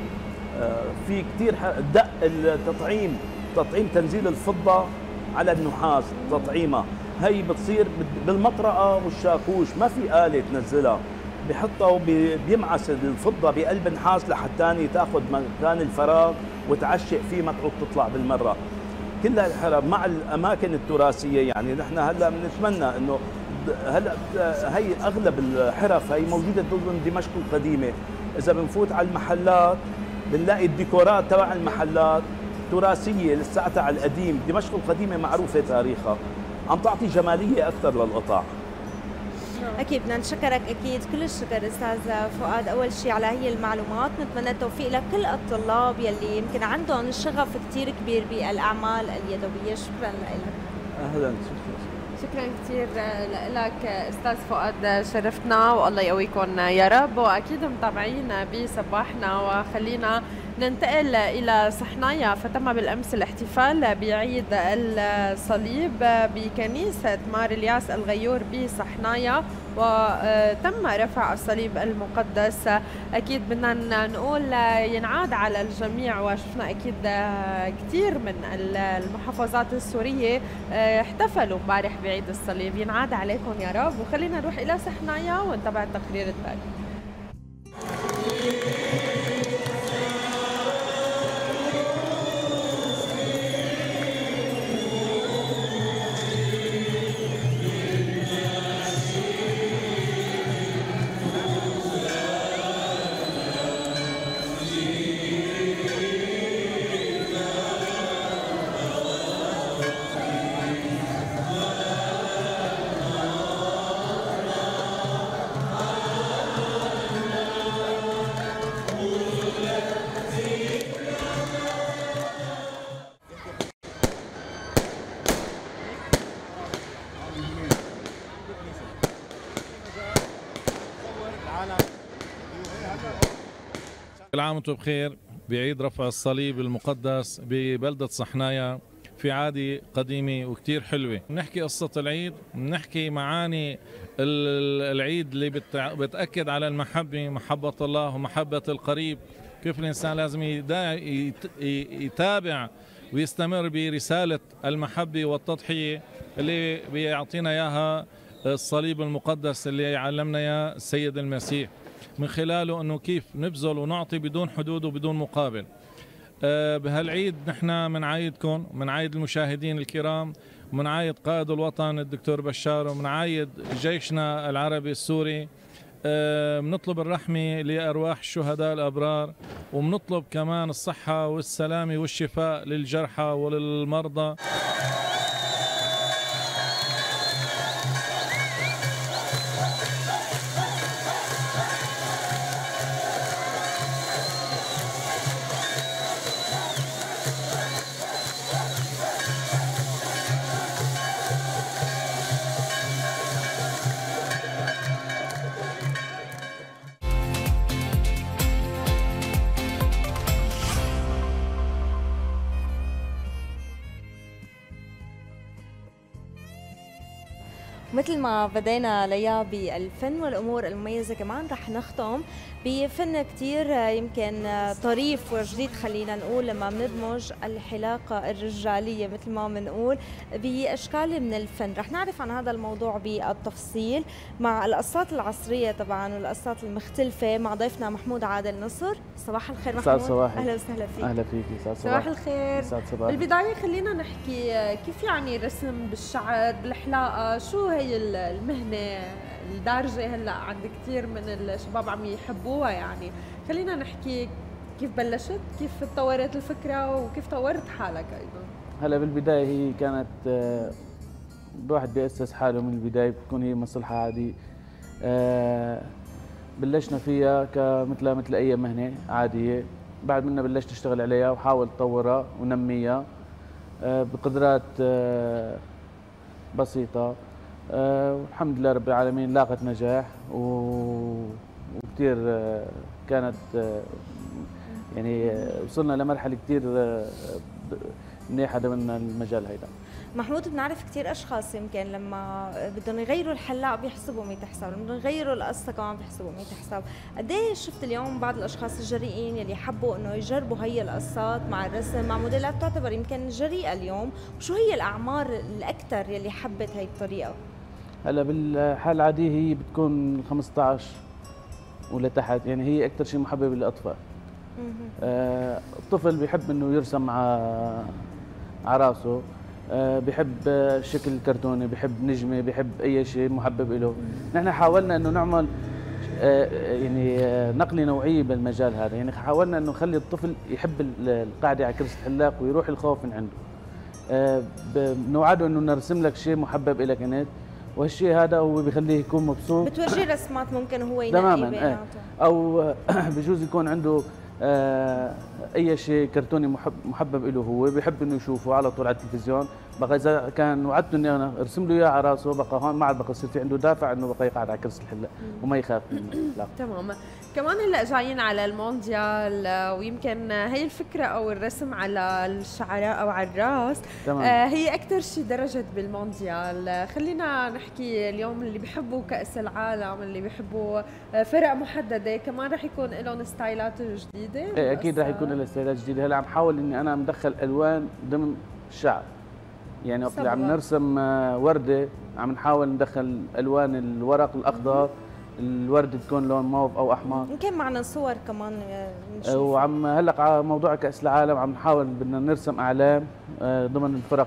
في كثير دق التطعيم، تطعيم تنزيل الفضه على النحاس تطعيمها، هي بتصير بالمطرقه والشاكوش، ما في آلة تنزلها، بحطها وبيمعس الفضه بقلب نحاس لحتى تاخذ مكان الفراغ وتعشق فيه ما تعود تطلع بالمره. كل الحرف مع الاماكن التراثيه، يعني نحن هلا بنتمنى انه هلا هي اغلب الحرف هي موجوده ضمن دمشق القديمه، اذا بنفوت على المحلات بنلاقي الديكورات تبع المحلات تراثيه لساتها على القديم. دمشق القديمه معروفه تاريخها، عم تعطي جماليه اكثر للقطاع. اكيد بدنا نشكرك اكيد كل الشكر استاذ فؤاد اول شيء على هي المعلومات، نتمنى التوفيق لكل الطلاب يلي يمكن عندهم شغف كثير كبير بالاعمال اليدويه. شكرا لك. اهلا. شكرا كثير لك استاذ فؤاد، شرفتنا والله يقويكم يا رب، واكيد متابعين بصباحنا. وخلينا ننتقل إلى صحنايا، فتم بالأمس الاحتفال بعيد الصليب بكنيسة مار الياس الغيور بصحنايا، وتم رفع الصليب المقدس. أكيد بدنا نقول ينعاد على الجميع، وشفنا أكيد كثير من المحافظات السورية احتفلوا امبارح بعيد الصليب، ينعاد عليكم يا رب. وخلينا نروح إلى صحنايا ونتابع التقرير التالي. كل عام وانتم بخير بعيد رفع الصليب المقدس ببلدة صحنايا في عادة قديمة وكتير حلوة. بنحكي قصة العيد، بنحكي معاني العيد اللي بتأكد على المحبة، محبة الله ومحبة القريب، كيف الإنسان لازم يتابع ويستمر برسالة المحبة والتضحية اللي بيعطينا إياها الصليب المقدس اللي علمنا إياه السيد المسيح، من خلاله أنه كيف نبذل ونعطي بدون حدود وبدون مقابل. أه بهالعيد نحن منعايدكم، منعايد المشاهدين الكرام، ومنعايد قائد الوطن الدكتور بشار، ومنعايد جيشنا العربي السوري. أه بنطلب الرحمة لأرواح الشهداء الأبرار، وبنطلب كمان الصحة والسلامة والشفاء للجرحى وللمرضى. مثل ما بدينا ليا بالفن والامور المميزه، كمان رح نختم بفن كتير يمكن طريف وجديد خلينا نقول، لما بندمج الحلاقه الرجاليه مثل ما بنقول باشكال من الفن. رح نعرف عن هذا الموضوع بالتفصيل مع القصات العصريه طبعا والقصات المختلفه مع ضيفنا محمود عادل نصر. صباح الخير محمود. صباحي. اهلا وسهلا فيك. اهلا فيكي. صباح صباح الخير. صباح. بالبدايه خلينا نحكي كيف يعني رسم بالشعر بالحلاقه، شو هي المهنه الدارجه هلا عند كثير من الشباب عم يحبوها، يعني خلينا نحكي كيف بلشت، كيف تطورت الفكره وكيف طورت حالك ايضا. هلا بالبدايه هي كانت الواحد بيأسس حاله من البدايه، بتكون هي مصلحه عادي. بلشنا فيها كمثل مثل اي مهنه عاديه، بعد منا بلشت اشتغل عليها وحاول اطورها ونميها بقدرات بسيطه. والحمد لله رب العالمين لاقت نجاح وكثير كانت يعني وصلنا لمرحله كثير منيحه ضمن المجال هيدا. محمود، بنعرف كثير اشخاص يمكن لما بدهم يغيروا الحلاق بيحسبوا مية حساب، لما بدهم يغيروا القصه كمان بيحسبوا مية حساب. قد ايه شفت اليوم بعض الاشخاص الجريئين يلي حبوا انه يجربوا هي القصات مع الرسم مع موديلات تعتبر يمكن جريئه اليوم، وشو هي الاعمار الاكثر يلي حبت هي الطريقه؟ هلا بالحاله العاديه هي بتكون خمسة عشر ولتحت، يعني هي اكثر شيء محبب للاطفال. آه الطفل بيحب انه يرسم على على راسه، آه بيحب شكل كرتوني، بيحب نجمه، بيحب اي شيء محبب له. نحن حاولنا انه نعمل آه يعني آه نقله نوعيه بالمجال هذا، يعني حاولنا انه نخلي الطفل يحب القعده على كرسي الحلاق ويروح الخوف من عنده. آه بنوعده انه نرسم لك شيء محبب لك انت، وهالشيء هذا هو بيخليه يكون مبسوط. بتورجيه رسمات ممكن هو ينقي تماما بيناتهم. او بجوز يكون عنده آه اي شيء كرتوني محب محبب له، هو بيحب انه يشوفه على طول على التلفزيون. بقى اذا كان وعدته اني انا ارسم له اياه على راسه، بقى هون ما عاد بقى يصير في عنده دافع انه بقى يقعد على كرسي الحلاق وما يخاف منه. لا تماما. كمان هلا جايين على المونديال، ويمكن هي الفكره او الرسم على الشعراء او على الراس تمام. آه هي اكثر شيء درجت بالمونديال. خلينا نحكي اليوم اللي بيحبوا كاس العالم، اللي بيحبوا فرق محدده، كمان رح يكون لهم ستايلات جديده. ايه اكيد رح يكون لها ستايلات جديده. هلا عم حاول اني انا مدخل الوان ضمن الشعر، يعني وقت اللي عم نرسم ورده عم نحاول ندخل الوان الورق الاخضر، الورده تكون لون موف او احمر. يمكن معنا صور كمان نشوف. وعم هلا على موضوع كاس العالم عم نحاول بدنا نرسم اعلام ضمن الفرق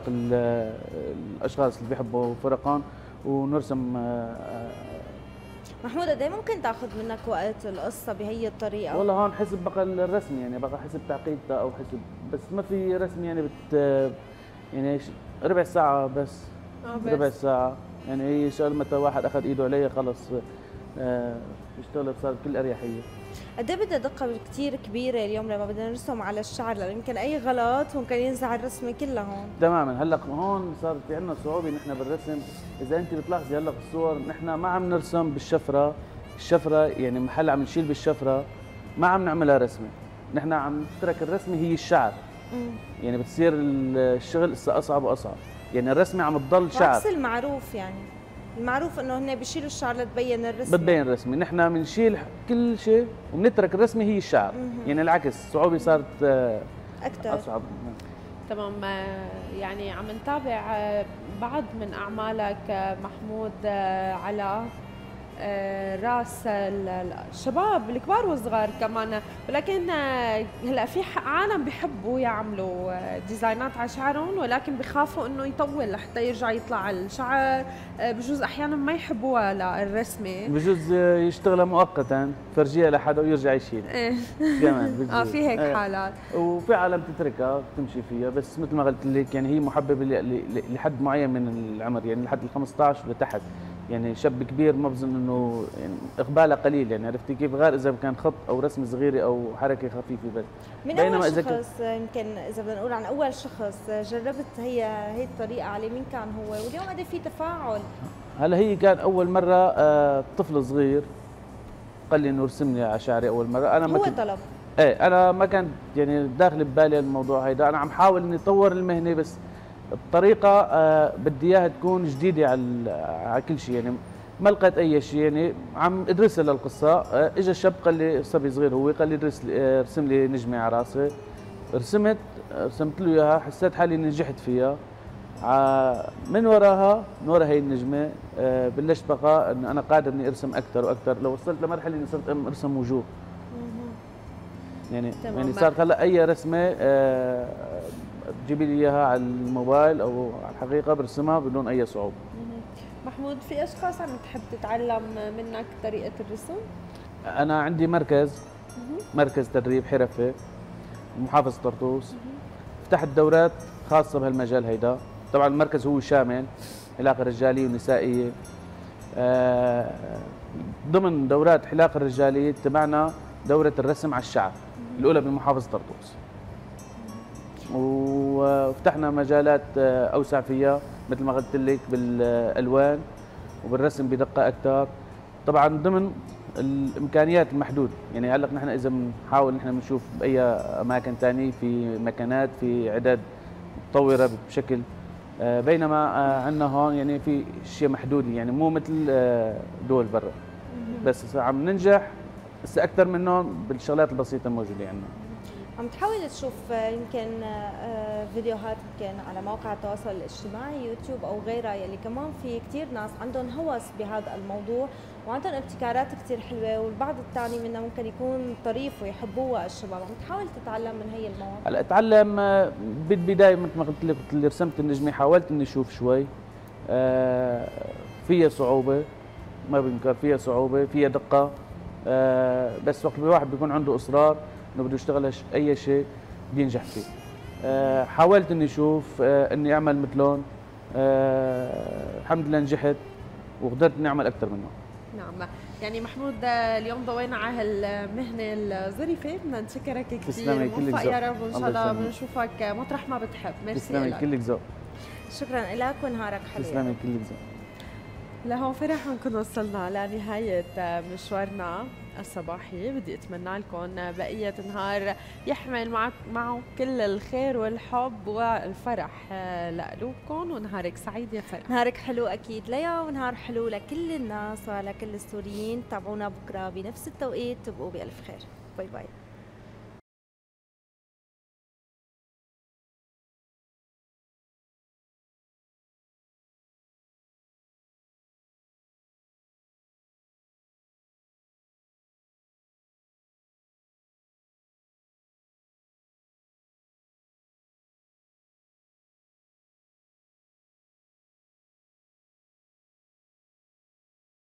الاشخاص اللي بيحبوا فرقهم ونرسم. محمود، قد ايه ممكن تاخذ منك وقت القصه بهي الطريقه؟ والله هون حسب بقى الرسم، يعني بقى حسب تعقيدتها او حسب، بس ما في رسم يعني بت يعني ربع ساعه بس. آه بس ربع ساعه، يعني هي شغله متى واحد اخذ ايده عليها خلص آه اشتغلت صار بكل اريحيه. قد ايه بدها دقه كثير كبيره اليوم لما بدنا نرسم على الشعر، لانه يمكن اي غلط ممكن ينزع الرسمه كلها هون. تماما. هلا هون صار في عندنا صعوبه نحن بالرسم. اذا انت بتلاحظي هلا بالصور نحن ما عم نرسم بالشفره، الشفره يعني محل عم نشيل بالشفره ما عم نعملها رسمه، نحن عم نترك الرسمه هي الشعر. مم. يعني بتصير الشغل اصعب واصعب، يعني الرسمه عم تضل شعر. عكس المعروف، يعني المعروف انه هن بيشيلوا الشعر لتبين الرسمه. بتبين الرسمه، نحن بنشيل كل شيء وبنترك الرسمه هي الشعر. مم. يعني العكس، الصعوبه صارت اكثر اصعب. تمام. يعني عم نتابع بعض من اعمالك محمود على راس الشباب الكبار والصغار كمان، ولكن هلا في عالم بيحبوا يعملوا ديزاينات على شعرهم ولكن بخافوا انه يطول لحتى يرجع يطلع الشعر، بجوز احيانا ما يحبوها للرسمه، بجوز يشتغلها مؤقتا فرجيها لحدا ويرجع يشيل. ايه كمان بجوز. اه في هيك حالات. وفي عالم تتركها تمشي فيها، بس مثل ما قلت لك يعني هي محببه لحد معين من العمر، يعني لحد ال خمسة عشر لتحت. يعني شاب كبير ما بظن انه يعني اقباله قليل، يعني عرفتي كيف، غير اذا كان خط او رسم صغيره او حركه خفيفه بس. من اول شخص يمكن اذا بدنا نقول عن اول شخص جربت هي هي الطريقه عليه، مين كان هو؟ واليوم قد في تفاعل؟ هلا هي كان اول مره آه طفل صغير قال لي انه ارسم لي على شعري اول مره. انا ما هو كنت طلب. ايه انا ما كان يعني داخل ببالي الموضوع هيدا، انا عم حاول اني اطور المهنه بس الطريقه آه بدي اياها تكون جديده على على كل شيء، يعني ما لقيت اي شيء، يعني عم ادرسها للقصه. آه اجى الشاب قال لي صبي صغير هو قال لي ادرس آه رسم لي نجمه على راسي، رسمت رسمت له اياها، حسيت حالي نجحت فيها. من وراها من ورا هي النجمه آه بلشت بقى انه انا قادر اني ارسم اكثر واكثر، لو وصلت لمرحله اني صرت ارسم وجوه. يعني تمام. يعني صارت هلا اي رسمه آه تجيبي لي اياها على الموبايل او على الحقيقه برسمها بدون اي صعوبه. محمود، في اشخاص عم تحب تتعلم منك طريقه الرسم؟ انا عندي مركز مركز تدريب حرفي محافظه طرطوس، فتحت دورات خاصه بهالمجال هيدا. طبعا المركز هو شامل، حلاقه رجاليه ونسائيه. آه ضمن دورات حلاقه الرجاليه تبعنا دوره الرسم على الشعر الاولى بمحافظه طرطوس، وفتحنا مجالات اوسع فيها مثل ما قلت لك بالالوان وبالرسم بدقه اكثر، طبعا ضمن الامكانيات المحدوده. يعني هلا نحن اذا بنحاول نحن بنشوف باي اماكن ثانيه في مكانات في عدد متطوره بشكل، بينما عندنا هون يعني في شيء محدود، يعني مو مثل دول برا، بس عم ننجح بس اكثر منهم بالشغلات البسيطه الموجوده عندنا. عم تحاول تشوف يمكن فيديوهات يمكن على مواقع التواصل الاجتماعي يوتيوب او غيرها، يلي كمان في كثير ناس عندهم هوس بهذا الموضوع وعندهم ابتكارات كثير حلوه، والبعض الثاني منها ممكن يكون طريف ويحبوها الشباب. عم تحاول تتعلم من هي المواقع؟ هلا اتعلم بالبدايه مثل ما قلت لك، اللي رسمت النجمه حاولت اني اشوف شوي، آه فيها صعوبه ما بنكر، فيها صعوبه فيها دقه، آه بس وقت الواحد بيكون عنده اصرار انه بده يشتغل اي شيء بينجح فيه. أه حاولت اني اشوف أه اني اعمل مثلهم، أه الحمد لله نجحت وقدرت اني اعمل اكثر منهم. نعم، يعني محمود اليوم ضوينا على هالمهنه الظريفه، بدنا نشكرك كثير، موفق يا رب، وان شاء الله بنشوفك مطرح ما بتحب. ميرسي. تسلمي كلك ذوق. شكرا لك ونهارك حلو. تسلمي كلك ذوق. لهون فرح نكون وصلنا لنهاية مشوارنا الصباحي. بدي أتمنى لكم بقية نهار يحمل معك معه كل الخير والحب والفرح لقلوبكم، ونهارك سعيد يا فرح. نهارك حلو أكيد ليا، ونهار حلو لكل الناس ولكل السوريين. تابعونا بكرة بنفس التوقيت، تبقوا بألف خير. باي باي.